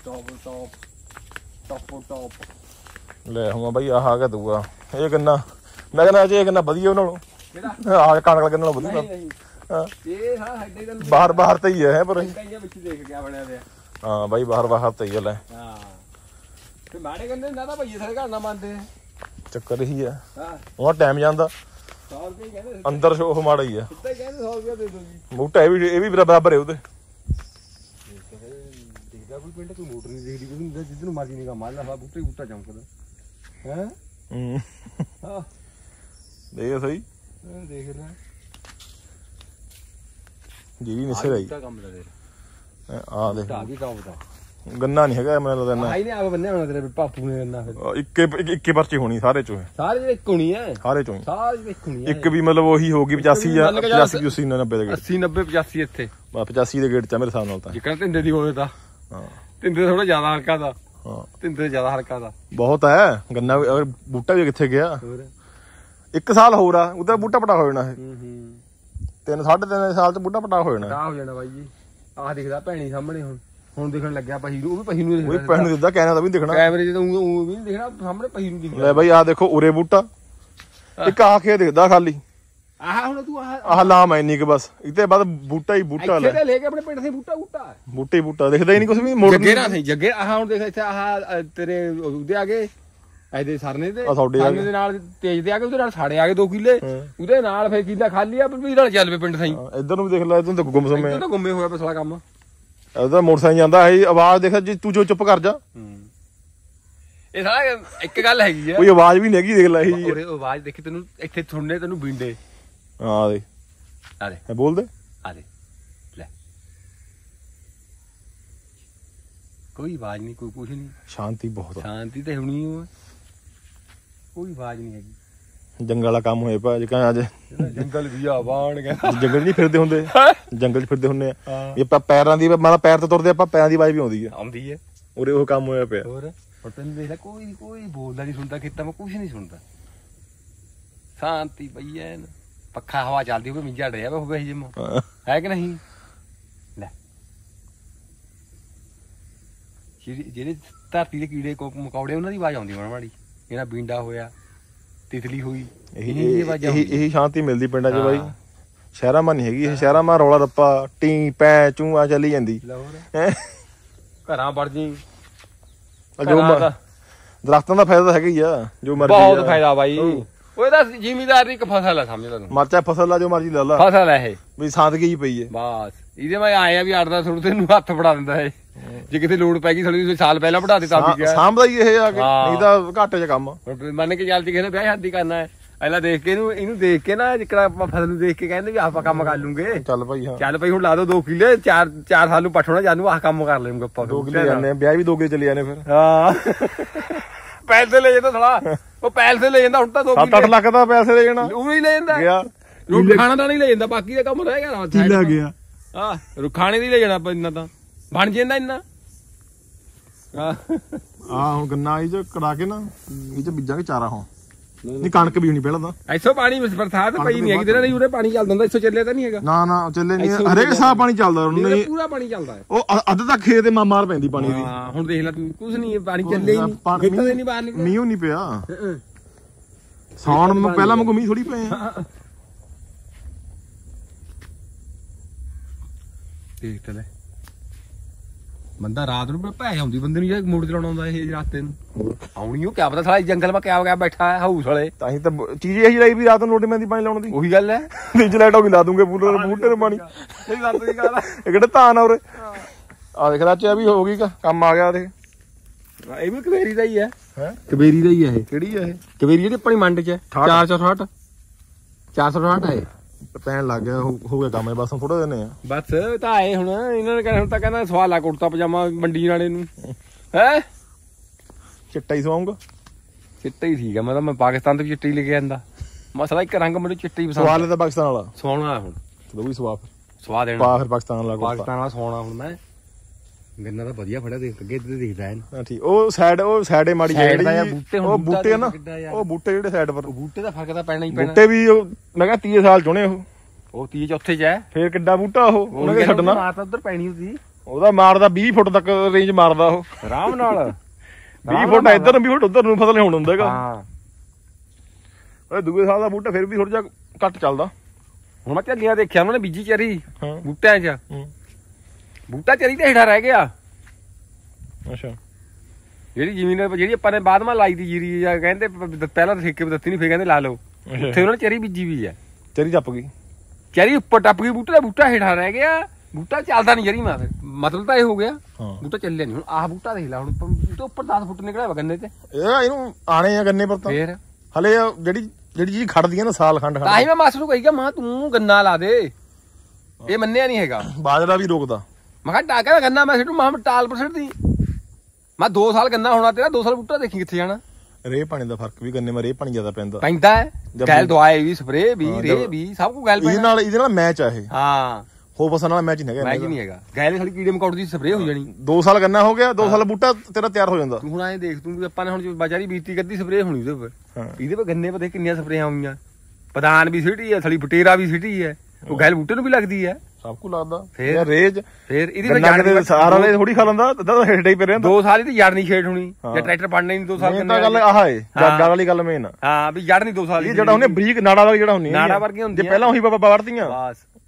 ਟੌਪ ਲੈ ਹੁਣ ਬਾਈ ਆਹ ਆ ਗਿਆ ਦੂਆ ਇਹ ਗੰਨਾ ਮੈਂ ਕਹਿੰਦਾ ਅਜੇ ਇਹ ਗੰਨਾ ਵਧੀਆ ਉਹਨਾਂ ਨਾਲੋਂ ਕਿਹੜਾ ਆਹ ਕਣਕ ਲੱਗਣ ਨਾਲੋਂ ਵਧੀਆ ਹਾਂ ਇਹ ਹਾਂ ਸਾਡੇ ਦਾ ਬਾਹਰ ਤੇ ਹੀ ਹੈ ਪਰ ਵਿੱਚ ਦੇਖ ਕੇ ਬਣਿਆ ਪਿਆ ਹਾਂ ਬਾਈ ਬਾਹਰ ਤੇ ਹੀ ਲੈ ਹਾਂ ਤੇ ਮਾੜੇ ਗੰਨੇ ਨਾ ਤਾਂ ਭਈਏ ਸਾਰੇ ਘਰ ਨਾ ਮੰਨਦੇ ਚੱਕਰ ਇਹੀ ਆ ਹਾਂ ਉਹ ਟਾਈਮ ਜਾਂਦਾ 100 ਰੁਪਏ ਕਹਿੰਦੇ ਅੰਦਰ ਉਹ ਮਾੜਾ ਹੀ ਆ ਸਿੱਧਾ ਕਹਿੰਦੇ 100 ਰੁਪਏ ਦੇ ਦੋ ਜੀ ਬੂਟਾ ਇਹ ਵੀ ਬਰਾਬਰ ਹੈ ਉਹਦੇ ਦੇਖਦਾ ਕੋਈ ਪਿੰਡ ਕੋਈ ਮੋਟਰ ਨਹੀਂ ਦੇਖਦੀ ਕੋਈ ਜਿੱਦ ਨੂੰ ਮਰਜੀ ਨਹੀਂ ਕੰਮ ਮਾਰ ਲਾ ਬੂਟਾ ਚਮਕਦਾ ਹੈ ਹਾਂ ਦੇਖ ਸਹੀ ਦੇਖ ਲੈ ਜੀ ਵੀ ਨਿਸਰ ਆਈ ਕੰਮ ਦਾ ਦੇ ਆ ਦੇਖ ਆ ਵੀ ਟੌਪ ਦਾ ਗੰਨਾ ਨਹੀਂ ਹੈਗਾ ਮੈਨੂੰ ਲੱਗਦਾ ਆਈ ਨੇ ਆਪ ਬੰਨਿਆ ਹੋਣਾ ਤੇਰੇ ਪਾਪੂ ਨੇ ਗੰਨਾ ਫਿਰ ਇੱਕੇ ਪਰਚੀ ਹੋਣੀ ਸਾਰੇ ਚੋਂ ਸਾਰੇ ਇੱਕ ਹੋਣੀ ਹੈ ਸਾਰੇ ਚੋਂ ਸਾਰੇ ਇੱਕ ਹੋਣੀ ਹੈ ਇੱਕ ਵੀ ਮਤਲਬ ਉਹੀ ਹੋਗੀ 85 ਜਾਂ 85 80 90 ਦੇ ਗੇੜ 80 90 85 ਇੱਥੇ 85 ਦੇ ਗੇੜ ਚ ਮੇਰੇ ਹਿਸਾਬ ਨਾਲ ਤਾਂ ਜਿੱਕਣ ਤਿੰਦੇ ਦੀ ਹੋਵੇ ਤਾਂ ਹਾਂ ਤਿੰਦੇ ਥੋੜਾ ਜ਼ਿਆਦਾ ਹਲਕਾ ਦਾ ਹਾਂ ਤਿੰਦੇ ਜ਼ਿਆਦਾ ਹਲਕਾ ਦਾ ਬਹੁਤ ਹੈ ਗੰਨਾ ਬੂਟਾ ਵੀ ਕਿੱਥੇ ਗਿਆ ਹੋਰ 1 ਸਾਲ ਹੋਰ ਆ ਉਹਦਾ ਬੂਟਾ ਪਟਾ ਹੋ ਜਾਣਾ ਇਹ 3 3.5 ਸਾਲ ਚ ਬੂਟਾ ਪਟਾ ਹੋ ਜਾਣਾ ਹੋ ਜਾਣਾ ਬਾਈ ਜੀ ਆਹ ਦਿਖਦਾ ਭੈਣੀ ਸਾਹਮਣੇ ਹੁਣ ਦਿਖਣ ਲੱਗਿਆ ਪਹੀ ਨੂੰ ਉਹ ਵੀ ਪਹੀ ਨੂੰ ਉਹ ਵੀ ਪੈਣ ਨੂੰ ਦਿੰਦਾ ਕੈਮਰਾ ਦਾ ਵੀ ਦਿਖਣਾ ਕੈਮਰੇ 'ਚ ਤਾਂ ਉਹ ਵੀ ਨਹੀਂ ਦਿਖਣਾ ਸਾਹਮਣੇ ਪਹੀ ਨੂੰ ਦਿਖਦਾ ਲੈ ਬਾਈ ਆਹ ਦੇਖੋ ਉਰੇ ਬੂਟਾ ਇੱਕ ਆਹ ਖੇ ਦਿਖਦਾ ਖਾਲੀ ਆਹ ਹੁਣ ਤੂੰ ਆਹ ਲਾਮ ਇੰਨੀ ਕਿ ਬਸ ਇਹਦੇ ਬਾਅਦ ਬੂਟਾ ਹੀ ਬੂਟਾ ਲੈ ਕੇ ਆਪਣੇ ਪਿੰਡ ਸੇ ਬੂਟਾ ਦਿਖਦਾ ਹੀ ਨਹੀਂ ਕੁਝ ਵੀ ਮੋੜ ਜੱਗੇ ਨਾ ਸਹੀ ਜੱਗੇ ਆਹ ਹੁਣ ਦੇਖ ਇੱਥੇ ਆਹ ਤੇਰੇ ਉਹਦੇ ਆ ਗਏ ਐਦੇ ਸਰਨੇ ਤੇ ਆ ਤੁਹਾਡੇ ਆ ਸਰਨੇ ਦੇ ਨਾਲ ਤੇਜ ਤੇ ਆ ਕੇ ਉਹਦੇ ਨਾਲ ਸਾੜੇ ਆ ਗਏ 2 ਕਿੱਲੇ ਉਹਦੇ ਨਾਲ ਫਿਰ ਕਿੱਲਾ ਖਾਲੀ ਆ ਵੀ ਨਾਲ ਚੱਲ ਪਏ ਪਿੰਡ ਸਾਈ ਇੱਧਰ ਨੂੰ ਵੀ ਦੇਖ ਲੈ ਇਧਰ ਤਾਂ ਗੁੰਮ ਸਮੇਂ ਤਾਂ ਗੁੰਮੇ ਹੋਇਆ ਪਸਲਾ ਕੰਮ ਇਹਦਾ ਮੋਟਰਸਾਈਕਲ ਜਾਂਦਾ ਹੈ ਆਵਾਜ਼ ਦੇਖ ਜੀ ਤੂੰ ਜੋ ਚੁੱਪ ਕਰ ਜਾ ਇਹ ਸਾਰਾ ਇੱਕ ਗੱਲ ਹੈਗੀ ਆ ਕੋਈ ਆਵਾਜ਼ ਵੀ ਨਹੀਂ ਹੈਗੀ ਦੇਖ ਲੈ ਇਹ ਉਹਰੇ ਆਵਾਜ਼ ਦੇਖੀ ਤੈਨੂੰ ਇੱਥੇ ਸੁਣਨੇ ਤੈਨੂੰ ਬਿੰਡੇ ਹਾਂ ਦੇ ਆ ਦੇ ਬੋਲ ਦੇ ਆ ਦੇ ਲੈ ਕੋਈ ਆਵਾਜ਼ ਨਹੀਂ ਕੋਈ ਕੁਛ ਨਹੀਂ ਸ਼ਾਂਤੀ ਬਹੁਤ ਆ ਸ਼ਾਂਤੀ ਤੇ ਹੋਣੀ ਓ ਕੋਈ ਆਵਾਜ਼ ਨਹੀਂ ਹੈਗੀ ਜੰਗਲ ਵਾਲਾ ਕੰਮ ਹੋਏ ਪਾ ਜਿਕਾਂ ਅੱਜ ਜੰਗਲ ਵੀ ਆ ਬਾਣ ਗਿਆ ਜੰਗਲ ਨਹੀਂ ਫਿਰਦੇ ਹੁੰਦੇ ਜੰਗਲ 'ਚ ਫਿਰਦੇ ਹੁੰਦੇ ਆ ਇਹ ਆਪਾਂ ਪੈਰਾਂ ਦੀ ਮਾਰਾ ਪੈਰ ਤੇ ਤੁਰਦੇ ਆਪਾਂ ਪੈਰਾਂ ਦੀ ਆਵਾਜ਼ ਵੀ ਆਉਂਦੀ ਹੈ ਉਰੇ ਉਹ ਕੰਮ ਹੋਇਆ ਪਿਆ ਹੋਰ ਤੈਨੂੰ ਦੇਖ ਲੈ ਕੋਈ ਬੋਲਦਾ ਨਹੀਂ ਸੁਣਦਾ ਖੇਤਾਂ ਮੈਂ ਕੁਛ ਨਹੀਂ ਸੁਣਦਾ ਸ਼ਾਂਤੀ ਪਈ ਐ ਪੱਖਾ ਹਵਾ ਚੱਲਦੀ ਹੋਵੇ ਮਿੰਜਾ ਡਿਆ ਹੋਵੇ ਜਿਮ ਹੈ ਕਿ ਨਹੀਂ ਲੈ ਜਿਹੜੇ ਧਰਤੀ ਦੇ ਕੀੜੇ ਮਕੌੜੇ ਉਹਨਾਂ ਦੀ ਆਵਾਜ਼ ਆਉਂਦੀ ਮਾੜੀ ਜਿਹੜਾ ਬੀਂਡਾ ਹੋਇਆ ਤਿਤਲੀ ਹੋਈ ਇਹੀ ਸ਼ਾਂਤੀ ਮਿਲਦੀ ਪਿੰਡਾਂ 'ਚ ਬਾਈ ਸ਼ਹਿਰਾਂ ਮਾ ਨਹੀਂ ਹੈਗੀ ਇਹ ਸ਼ਹਿਰਾਂ ਮਾ ਰੌਲਾ ਰੱਪਾ ਟੀ ਪੈ ਚੂਆ ਚੱਲੀ ਜਾਂਦੀ ਘਰਾਂ ਵੜ ਜੀ ਦਰਖਤਾਂ ਦਾ ਫਾਇਦਾ ਹੈਗਾ ਹੀ ਆ ਜੋ ਮਰਜ਼ੀ ਬਹੁਤ ਫਾਇਦਾ ਬਾਈ ਉਹ ਇਹਦਾ ਜ਼ਿਮੀਦਾਰ ਦੀ ਇੱਕ ਫਸਲ ਆ ਸਮਝ ਤੈਨੂੰ ਮਰਚਾ ਫਸਲ ਆ ਜੋ ਮਰਜ਼ੀ ਲੈ ਲਾ ਫਸਲ ਆ ਇਹ ਵੀ ਸਾਦਗੀ ਹੀ ਪਈ ਹੈ ਬਸ ਇਹਦੇ ਮੈਂ ਆਇਆ ਵੀ 8-10 ਥੋੜੇ ਤੈਨੂੰ ਹੱਥ ਫੜਾ ਦਿੰਦਾ ਇਹ ਜੇ ਕਿਤੇ ਲੋੜ ਪੈ ਗਈ ਥੋੜੀ ਸਾਲ ਪਹਿਲਾਂ ਵਧਾ ਦੇ ਤਾਂ ਵੀ ਗਿਆ ਸਾਂਭਦਾ ਹੀ ਇਹ ਆ ਕੇ ਨਹੀਂ ਤਾਂ ਘਾਟੇ 'ਚ ਕੰਮ ਮੰਨ ਕੇ ਚੱਲਦੀ ਕਿਸੇ ਨੇ ਵਿਆਹ ਸ਼ਾਦੀ ਕਰਨਾ ਹੈ ਪਹਿਲਾਂ ਦੇਖ ਕੇ ਇਹਨੂੰ ਦੇਖ ਕੇ ਨਾ ਜਿਕੜਾ ਆਪਾਂ ਫਸਲ ਨੂੰ ਦੇਖ ਕੇ ਕਹਿੰਦੇ ਵੀ ਆਪਾਂ ਕੰਮ ਕਰ ਲੂੰਗੇ ਚੱਲ ਭਾਈ ਹਾਂ ਚੱਲ ਭਾਈ ਹੁਣ ਲਾ ਦੋ 2 ਕਿੱਲੇ 4 ਸਾਲ ਨੂੰ ਪੱਠੋਣਾ ਜਾਨੂ ਆਹ ਕੰਮ ਕਰ ਲੈਂਗੇ ਆਪਾਂ 2 ਕਿੱਲੇ ਜਾਂਦੇ ਵਿਆਹ ਵੀ 2 ਕਿੱਲੇ ਚਲੇ ਜਾਂਦੇ ਫਿਰ ਹਾਂ ਪੈਸੇ ਲੈ ਜਾਂਦਾ ਥੋੜਾ ਉਹ ਪੈਸੇ ਲੈ ਜਾਂਦਾ ਹੁਣ ਤਾਂ 2 ਕਿੱਲੇ 7-8 ਲੱਖ ਦਾ ਪੈਸੇ ਲੈ ਜਾਣਾ ਉਹ ਹੀ ਲੈ ਜਾਂਦਾ ਗਿਆ ਰੋਟੀ ਖਾਣਾ ਤਾਂ ਨਹੀਂ ਲੈ ਜਾਂਦਾ ਬਾਕੀ ਦਾ ਕੰਮ ਰਹਿ ਗਿਆ ਕੀ ਲੈ ਗਿਆ ਹਾਂ ਖਾਣੇ ਦੀ ਲੈ ਜਾਣਾ ਆਪਾਂ ਇੰਨਾ ਤਾਂ ਬਣ ਜਾਂਦਾ ਇੰਨਾ ਆ ਹੁਣ ਗੰਨਾ ਇਹ ਚ ਕਰਾ ਕੇ ਨਾ ਇਹ ਚ ਬੀਜਾਂਗੇ ਚਾਰਾ ਹੁਣ ਨਹੀਂ ਕਣਕ ਵੀ ਹੋਣੀ ਪਹਿਲਾਂ ਤਾਂ ਇੱਥੋਂ ਪਾਣੀ ਬਰਸਾਤ ਪਈ ਨਹੀਂ ਹੈਗੀ ਤੇਰਾ ਨਹੀਂ ਉਰੇ ਪਾਣੀ ਚੱਲਦਾ ਹੁੰਦਾ ਇੱਥੋਂ ਚੱਲਿਆ ਤਾਂ ਨਹੀਂ ਹੈਗਾ ਨਾ ਚੱਲੇ ਨਹੀਂ ਹਰੇਕ ਸਾਹ ਪਾਣੀ ਚੱਲਦਾ ਨਹੀਂ ਪੂਰਾ ਪਾਣੀ ਚੱਲਦਾ ਹੈ ਉਹ ਅੱਧ ਤੱਕ ਖੇਤ ਤੇ ਮਾਰ ਪੈਂਦੀ ਪਾਣੀ ਦੀ ਹਾਂ ਹੁਣ ਦੇਖ ਲੈ ਤੂੰ ਕੁਝ ਨਹੀਂ ਪਾਣੀ ਚੱਲੇ ਹੀ ਨਹੀਂ ਖੇਤਾਂ ਦੇ ਨਹੀਂ ਬਾਹਰ ਨਿਕਲ ਮੀਂਹ ਨਹੀਂ ਪਿਆ ਸੌਣ ਪਹਿਲਾਂ ਮੀਂਹ ਥੋੜੀ ਪਏ ਆ ਦੇਖ ਲੈ ਬੰਦਾ ਰਾਤ ਨੂੰ ਭੈ ਆਉਂਦੀ ਬੰਦੇ ਨੂੰ ਜੇ ਮੋੜ ਚਲਾਉਣਾ ਆਉਂਦਾ ਇਹ ਰਾਤੇ ਨੂੰ ਆਉਣੀ ਉਹ ਕਿਆ ਪਤਾ ਸਾਲਾ ਜੰਗਲ ਮਾ ਕਿਆ ਬੈਠਾ ਹੈ ਹਾਊਸ ਵਾਲੇ ਤਾਂ ਹੀ ਤਾਂ ਚੀਜ਼ ਇਹੀ ਲਾਈ ਵੀ ਰਾਤ ਨੂੰ ਰੋਟੀ ਦੀ ਪਾਣੀ ਲਾਉਣ ਦੀ ਉਹੀ ਗੱਲ ਹੈ ਵਿੱਚ ਲਾਈਟ ਹੋ ਗਈ ਲਾ ਦੂੰਗੇ ਪੂਰੇ ਬੂਟੇ ਨੂੰ ਪਾਣੀ ਇਹ ਗੱਲ ਦੀ ਗੱਲ ਇਹ ਕਿਹੜੇ ਧਾਨ ਆ ਉਰੇ ਆ ਦੇਖ ਲੈ ਚਾ ਵੀ ਹੋ ਗਈ ਕੰਮ ਆ ਗਿਆ ਦੇਖ ਇਹ ਵੀ ਕਵੇਰੀ ਦਾ ਹੀ ਹੈ ਕਵੇਰੀ ਦਾ ਹੀ ਹੈ ਇਹ ਕਿਹੜੀ ਆ ਇਹ ਕਵੇਰੀ ਜਿਹੜੀ ਆਪਣੀ ਮੰਡ ਚ ਹੈ 468 ਹੈ ਪੈਣ ਲੱਗ ਗਿਆ ਹੋ ਗਿਆ ਕੰਮ ਬਸ ਥੋੜਾ ਦਿਨ ਆ ਬਸ ਤਾਂ ਆਏ ਹੁਣ ਇਹਨਾਂ ਨੇ ਹੁਣ ਤਾਂ ਕਹਿੰਦਾ ਸਵਾਲਾ ਕੁੜਤਾ ਪਜਾਮਾ ਮੰਡੀ ਵਾਲੇ ਨੂੰ ਹੈ ਚਿੱਟਾ ਹੀ ਸਵਾਉਂਗਾ ਚਿੱਟਾ ਹੀ ਠੀਕ ਆ ਮੈਂ ਪਾਕਿਸਤਾਨ ਤੋਂ ਵੀ ਚਿੱਟਾ ਹੀ ਲੈ ਕੇ ਆਂਦਾ ਮਸਲਾ ਇੱਕ ਰੰਗ ਮੈਨੂੰ ਚਿੱਟਾ ਹੀ ਪਸੰਦ ਸਵਾਲ ਤਾਂ ਪਾਕਿਸਤਾਨ ਵਾਲਾ ਸੋਹਣਾ ਹੁਣ ਉਹ ਵੀ ਸਵਾ ਦੇਣਾ ਪਾ ਫਿਰ ਪਾਕਿਸਤਾਨ ਵਾਲਾ ਸੋਹਣਾ ਹੁਣ ਮੈਂ ਗੰਨਾ ਤਾਂ ਵਧੀਆ ਫੜਿਆ ਦੇਖ ਅੱਗੇ ਤੇ ਦਿਖਦਾ ਹੈ ਹਾਂ ਠੀਕ ਉਹ ਸਾਈਡ ਮਾੜੀ ਜਿਹੜੀ ਉਹ ਬੂਟੇ ਨਾ ਉਹ ਬੂਟੇ ਜਿਹੜੇ ਸਾਈਡ ਪਰ ਬੂਟੇ ਦਾ ਫਰਕ ਤਾਂ ਪੈਣਾ ਹੀ ਪੈਣਾ ਬੂਟੇ ਵੀ ਮੈਂ ਕਿਹਾ 30 ਸਾਲ ਚੁਣੇ ਉਹ 30 ਚੌਥੇ ਚ ਹੈ ਫੇਰ ਕਿੱਡਾ ਬੂਟਾ ਉਹਨੇ ਕਿ ਛੱਡਣਾ ਮਾਰ ਤਾਂ ਉਧਰ ਪੈਣੀ ਹੁੰਦੀ ਉਹਦਾ ਮਾਰਦਾ 20 ਫੁੱਟ ਤੱਕ ਰੇਂਜ ਮਾਰਦਾ ਉਹ ਆਰਾਮ ਨਾਲ 20 ਫੁੱਟ ਇੱਧਰ ਨੂੰ 20 ਫੁੱਟ ਉਧਰ ਨੂੰ ਫਸਲ ਹੁਣ ਹੁੰਦਾਗਾ ਹਾਂ ਉਹ ਦੂਏ ਸਾਲ ਦਾ ਬੂਟਾ ਫਿਰ ਵੀ ਥੋੜਾ ਜਿਹਾ ਘੱਟ ਚੱਲਦਾ ਹੁਣ ਮੈਂ ਝੱਲੀਆਂ ਦੇਖਿਆ ਉਹਨਾਂ ਨੇ ਬੀਜੀ ਚਰੀ ਬੂਟਿਆਂ 'ਚ ਬੂਟਾ ਚਰੀ ਤੇ ਹੇਠਾਂ ਰਹਿ ਗਿਆ ਅੱਛਾ ਜਿਹੜੀ ਜ਼ਮੀਨ ਜਿਹੜੀ ਆਪਾਂ ਨੇ ਬਾਅਦ ਮਾ ਲਾਈ ਦੀ ਜੀਰੀ ਜਾਂ ਕਹਿੰਦੇ ਪਹਿਲਾਂ ਤਾਂ ਠੇਕੇ ਦਿੱਤੀ ਨਹੀਂ ਫੇਰ ਕਹਿੰਦੇ ਲਾ ਲਓ ਉੱਥੇ ਉਹਨਾਂ ਨੇ ਚਰੀ ਬੀਜੀ ਵੀ ਹੈ ਚਰੀ ਟੱਪ ਗਈ ਚਰੀ ਉੱਪਰ ਟੱਪ ਗਈ ਬੂਟੇ ਦਾ ਬੂਟਾ ਹੇਠਾਂ ਰਹਿ ਗਿਆ ਬੂਟਾ ਚੱਲਦਾ ਨਹੀਂ ਜਰੀ ਮਤਲਬ ਤਾਂ ਇਹ ਹੋ ਗਿਆ ਬੂਟਾ ਚੱਲਿਆ ਨਹੀਂ ਹੁਣ ਆਹ ਬੂਟਾ ਦੇਖ ਲੈ ਹੁਣ ਬੂਟੇ ਉੱਪਰ 10 ਫੁੱਟ ਨਿਕਲਿਆ ਵਾ ਗੰਨੇ ਤੇ ਇਹਨੂੰ ਆਣੇ ਆ ਗੰਨੇ ਪਰ ਤਾਂ ਫੇਰ ਹਲੇ ਜਿਹੜੀ ਚੀਜ਼ ਖੜਦੀ ਆ ਨਾ ਸਾਲ ਖੰਡ ਤਾਂ ਹੀ ਮੈਂ ਮਾਸਟਰ ਨੂੰ ਕਹੀ ਗਿਆ ਮਾਂ ਤੂੰ ਗੰਨਾ ਲਾ ਦੇ ਇਹ ਮੰਨਿਆ ਨਹੀਂ ਹੈਗਾ ਬਾਜਰਾ ਵੀ ਰੋਕਦਾ ਮੈਂ ਕਿਹਾ ਟਾਕਾ ਗੰਨਾ ਮੈਂ ਸਿੱਟੂ ਮਾਂ ਟਾਲ ਪਰ ਸਿੱਟਦੀ ਮੈਂ 2 ਸਾਲ ਗੰਨਾ ਹੋਣਾ ਤੇਰਾ 2 ਸਾਲ ਬੂਟਾ ਦੇਖੀ ਕਿੱਥੇ ਜਾਣਾ ਰੇ ਪਾਣੀ ਦਾ ਫਰਕ ਵੀ ਗੰਨੇ ਮਾ ਰੇ ਪਾਣੀ ਜ਼ਿਆਦਾ ਪੈਂਦਾ ਹੈ ਗੈਲ ਦਵਾਈ ਵੀ ਸਪਰੇ ਵੀ ਰੇ ਵੀ ਸਭ ਕੁ ਗੈਲ ਇਹਦੇ ਨਾਲ ਮੈਚ ਆ ਇਹ ਹਾਂ ਹੋ ਫਸਲ ਨਾਲ ਮੈਚ ਨਹੀਂ ਹੈਗਾ ਮੈਚ ਨਹੀਂ ਹੈਗਾ ਗੈਲ ਖਾਲੀ ਕੀੜੇ ਮਕੌੜ ਦੀ ਸਪਰੇ ਹੋ ਜਾਣੀ 2 ਸਾਲ ਗੰਨਾ ਹੋ ਗਿਆ 2 ਸਾਲ ਬੂਟਾ ਤੇਰਾ ਤਿਆਰ ਹੋ ਜਾਂਦਾ ਤੂੰ ਹੁਣ ਐਂ ਦੇਖ ਤੂੰ ਵੀ ਆਪਾਂ ਨੇ ਹੁਣ ਬਾਜਾਰੀ ਬੀਤੀ ਕੱਦੀ ਸਪਰੇ ਹੋਣੀ ਉਹਦੇ ਉੱਪਰ ਇਹਦੇ ਪਰ ਗੰਨੇ ਪਤਾ ਕਿੰਨੀਆਂ ਸਪਰੇਆਂ ਹੋਈਆਂ ਪਦਾਨ ਵੀ ਸਿੱਟੀ ਹੈ ਥਲੀ ਬਟੇਰਾ ਵੀ ਸਿੱਟੀ ਹੈ ਉਹ ਗੈਲ ਬੂਟੇ ਨੂੰ ਵੀ ਲੱਗਦੀ ਹੈ ਸਭ ਕੁ ਲੱਗਦਾ ਫੇਰ ਰੇਜ ਫੇਰ ਇਹਦੀ ਸਾਰਾ ਨੇ ਥੋੜੀ ਖਾ ਲੈਂਦਾ ਤਾਂ ਹੇਠ ਹੀ ਪੈ ਰਿਹਾ 2 ਸਾਲ ਦੀ ਜੜ ਨਹੀਂ ਛੇੜ ਹੋਣੀ ਜੇ ਟਰੈਕਟਰ ਬਣਨਾ ਨਹੀਂ 2 ਸਾਲ ਤਾਂ ਗੱਲ ਆਹ ਏ ਜੱਗਾ ਵਾਲੀ ਗੱਲ ਮੇਨ ਹਾਂ ਵੀ ਜੜ ਨਹੀਂ 2 ਸਾਲ ਇਹ ਜਿਹੜਾ ਉਹਨੇ ਬਰੀਕ ਨਾੜਾ ਵਾਲੀ ਜਿਹੜਾ ਹੁੰਦੀ ਨਾੜਾ ਵਰਗੀ ਹੁੰਦੀ ਜੇ ਪਹਿਲਾਂ ਉਹੀ ਬਾਬਾ ਵੜਦੀਆਂ ਬਸ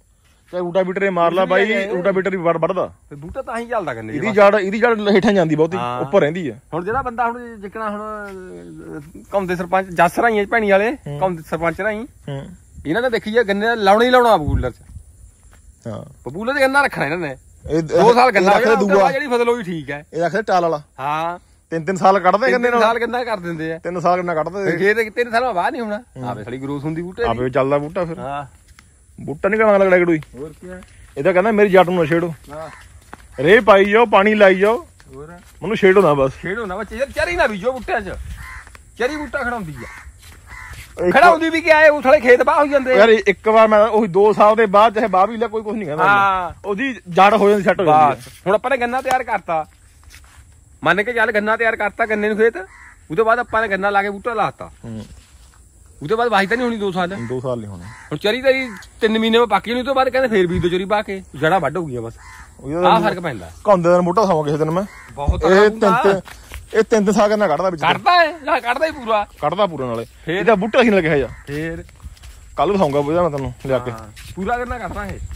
ਚਾਹੇ ਰੂਟਾਵੀਟਰ ਮਾਰ ਲਾ ਬਾਈ, ਰੂਟਾਵੀਟਰ ਵੀ ਵੱਢਦਾ। ਤੇ ਬੂਟਾ ਤਾਂ ਹੀ ਚੱਲਦਾ ਗੰਨੇ ਇਹਦੀ ਜੜ ਹੇਠਾਂ ਜਾਂਦੀ ਬਹੁਤੀ, ਉੱਪਰ ਰਹਿੰਦੀ ਆ। ਹੁਣ ਜਿਹੜਾ ਬੰਦਾ ਹੁਣ ਜਿੱਕਣਾ ਹੁਣ ਕੌਂਦੇ ਸਰਪੰਚ ਜੱਸ ਰਾਈ ਭੈਣੀ ਵਾਲੇ ਕੌਂਦੇ ਸਰਪੰਚ ਰਾਈ ਇਹਨਾਂ ਨੇ ਦੇਖੀ ਜੇ ਗੰਨੇ ਲਾਉਣਾ ਹੀ ਲਾਉਣਾ ਬਬੂਲਰ ਚ। ਹਾਂ ਬਬੂਲਰ ਚ ਗੰਨਾ ਰੱਖਣਾ ਇਹਨਾਂ ਨੇ 2 ਸਾਲ ਗੰਨਾ ਜਿਹੜੀ ਫਸਲ ਉਹ ਵੀ ਠੀਕ ਹੈ। ਇਹ ਰੱਖਦੇ ਟਾਲ ਵਾਲਾ। ਹਾਂ 3 ਸਾਲ ਕੱਢਦੇ ਗੰਨੇ ਨਾਲ। 3 ਸਾਲ ਗੰਨਾ ਕਰ ਦਿੰਦੇ ਆ। 3 ਸਾਲ ਗੰਨਾ ਕੱਢਦੇ ਖੇਤ 3 ਸਾਲਾਂ ਬਾਅਦ ਨਹੀਂ ਹੋਣਾ। ਆਪੇ ਸਾਡੀ ਗਰੋਥ ਹੁੰਦੀ ਬੂਟੇ ਆਪੇ ਚੱਲਦਾ ਬੂਟਾ ਫਿਰ। ਹਾਂ ਬੂਟਾ ਨਹੀਂ ਕਰਨਾ ਲੱਗਦਾ ਕੋਈ। ਹੋਰ ਕੀ ਹੈ ਇਹ ਤਾਂ ਕਹਿੰਦਾ ਮੇਰੀ ਜੱਟ ਨੂੰ ਨਾ ਛੇੜੋ। ਹਾਂ ਰੇ ਪਾਈ ਜਾਓ, ਪਾਣੀ ਲਾਈ ਜਾਓ, ਹੋਰ ਮੈਨੂੰ ਛੇੜੋ ਨਾ ਬਸ। ਛੇੜੋ ਨਾ ਬੱਚੇ। ਚਰੀ ਨਾ ਬੀਜੋ ਬੂਟਿਆਂ 'ਚ। ਚਰੀ ਬੂਟਾ ਖੜਾਉਂਦੀ ਆ। ਖੜਾਉਂਦੀ ਵੀ ਕਿਆ ਹੈ ਉਹ ਥਲੇ ਖੇਤ ਬਾਹ ਹੋ ਜਾਂਦੇ ਯਾਰ। ਇੱਕ ਵਾਰ ਮੈਂ ਉਹੀ 2 ਸਾਲ ਦੇ ਬਾਅਦ ਚਾਹੇ ਬਾਹ ਵੀ ਲੈ ਕੋਈ ਕੁਝ ਨਹੀਂ ਕਹਿੰਦਾ। ਹਾਂ ਉਹਦੀ ਜੜ ਹੋ ਜਾਂਦੀ, ਸੈੱਟ ਹੋ ਜਾਂਦੀ। ਹੁਣ ਆਪਾਂ ਨੇ ਗੰਨਾ ਤਿਆਰ ਕਰਤਾ, ਮੰਨ ਕੇ ਚੱਲ ਗੰਨਾ ਤਿਆਰ ਕਰਤਾ ਗੰਨੇ ਨੂੰ ਖੇਤ। ਉਹਦੇ ਬਾਅਦ ਆਪਾਂ ਨੇ ਗੰਨਾ ਲਾ ਕੇ ਬੂਟਾ ਲਾਤਾ। ਉਹਦੇ ਬਾਅਦ ਵਾਹੀ ਤਾਂ ਨਹੀਂ ਹੋਣੀ 2 ਸਾਲ। 2 ਸਾਲ ਨਹੀਂ ਹੋਣੇ। ਹੁਣ ਚਰੀ ਤਾਂ 3 ਮਹੀਨੇ ਵਿੱਚ ਪੱਕੀ ਨਹੀਂ। ਉਹ ਤੋਂ ਬਾਅਦ ਕਹਿੰਦੇ ਫੇਰ ਬੀਜ ਦੋ ਚਰੀ ਪਾ ਕੇ, ਜੜਾ ਵੱਢ ਹੋ ਗਈਆਂ ਬਸ। ਆਹ ਫਰਕ ਪੈਂਦਾ। ਘੁੰਮਦੇ ਦਿਨ ਬੂਟਾ ਖਾਵਾਂ ਕਿਸੇ ਦਿਨ ਮੈਂ ਬਹੁਤ। ਇਹ 3 ਸਾਲ ਕਰਨਾ ਕੱਢਦਾ ਵਿੱਚ। ਕੱਢਦਾ ਹੈ ਨਾ, ਕੱਢਦਾ ਹੀ ਪੂਰਾ। ਕੱਢਦਾ ਪੂਰਾ ਨਾਲੇ। ਇਹਦਾ ਬੂਟਾ ਹੀ ਲੱਗਿਆ ਜਾ। ਫੇਰ ਕੱਲ ਵਿਖਾਉਂਗਾ ਬੁਝਾ ਮੈਂ ਤੈਨੂੰ ਲਿਆ ਕੇ। ਪੂਰਾ ਕਰਨਾ ਕੱਢਦਾ ਇਹ।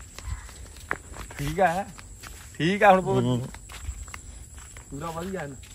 ਠੀਕ ਆ, ਠੀਕ ਆ। ਹੁਣ ਪੂਰਾ ਵਧੀਆ ਹੈ।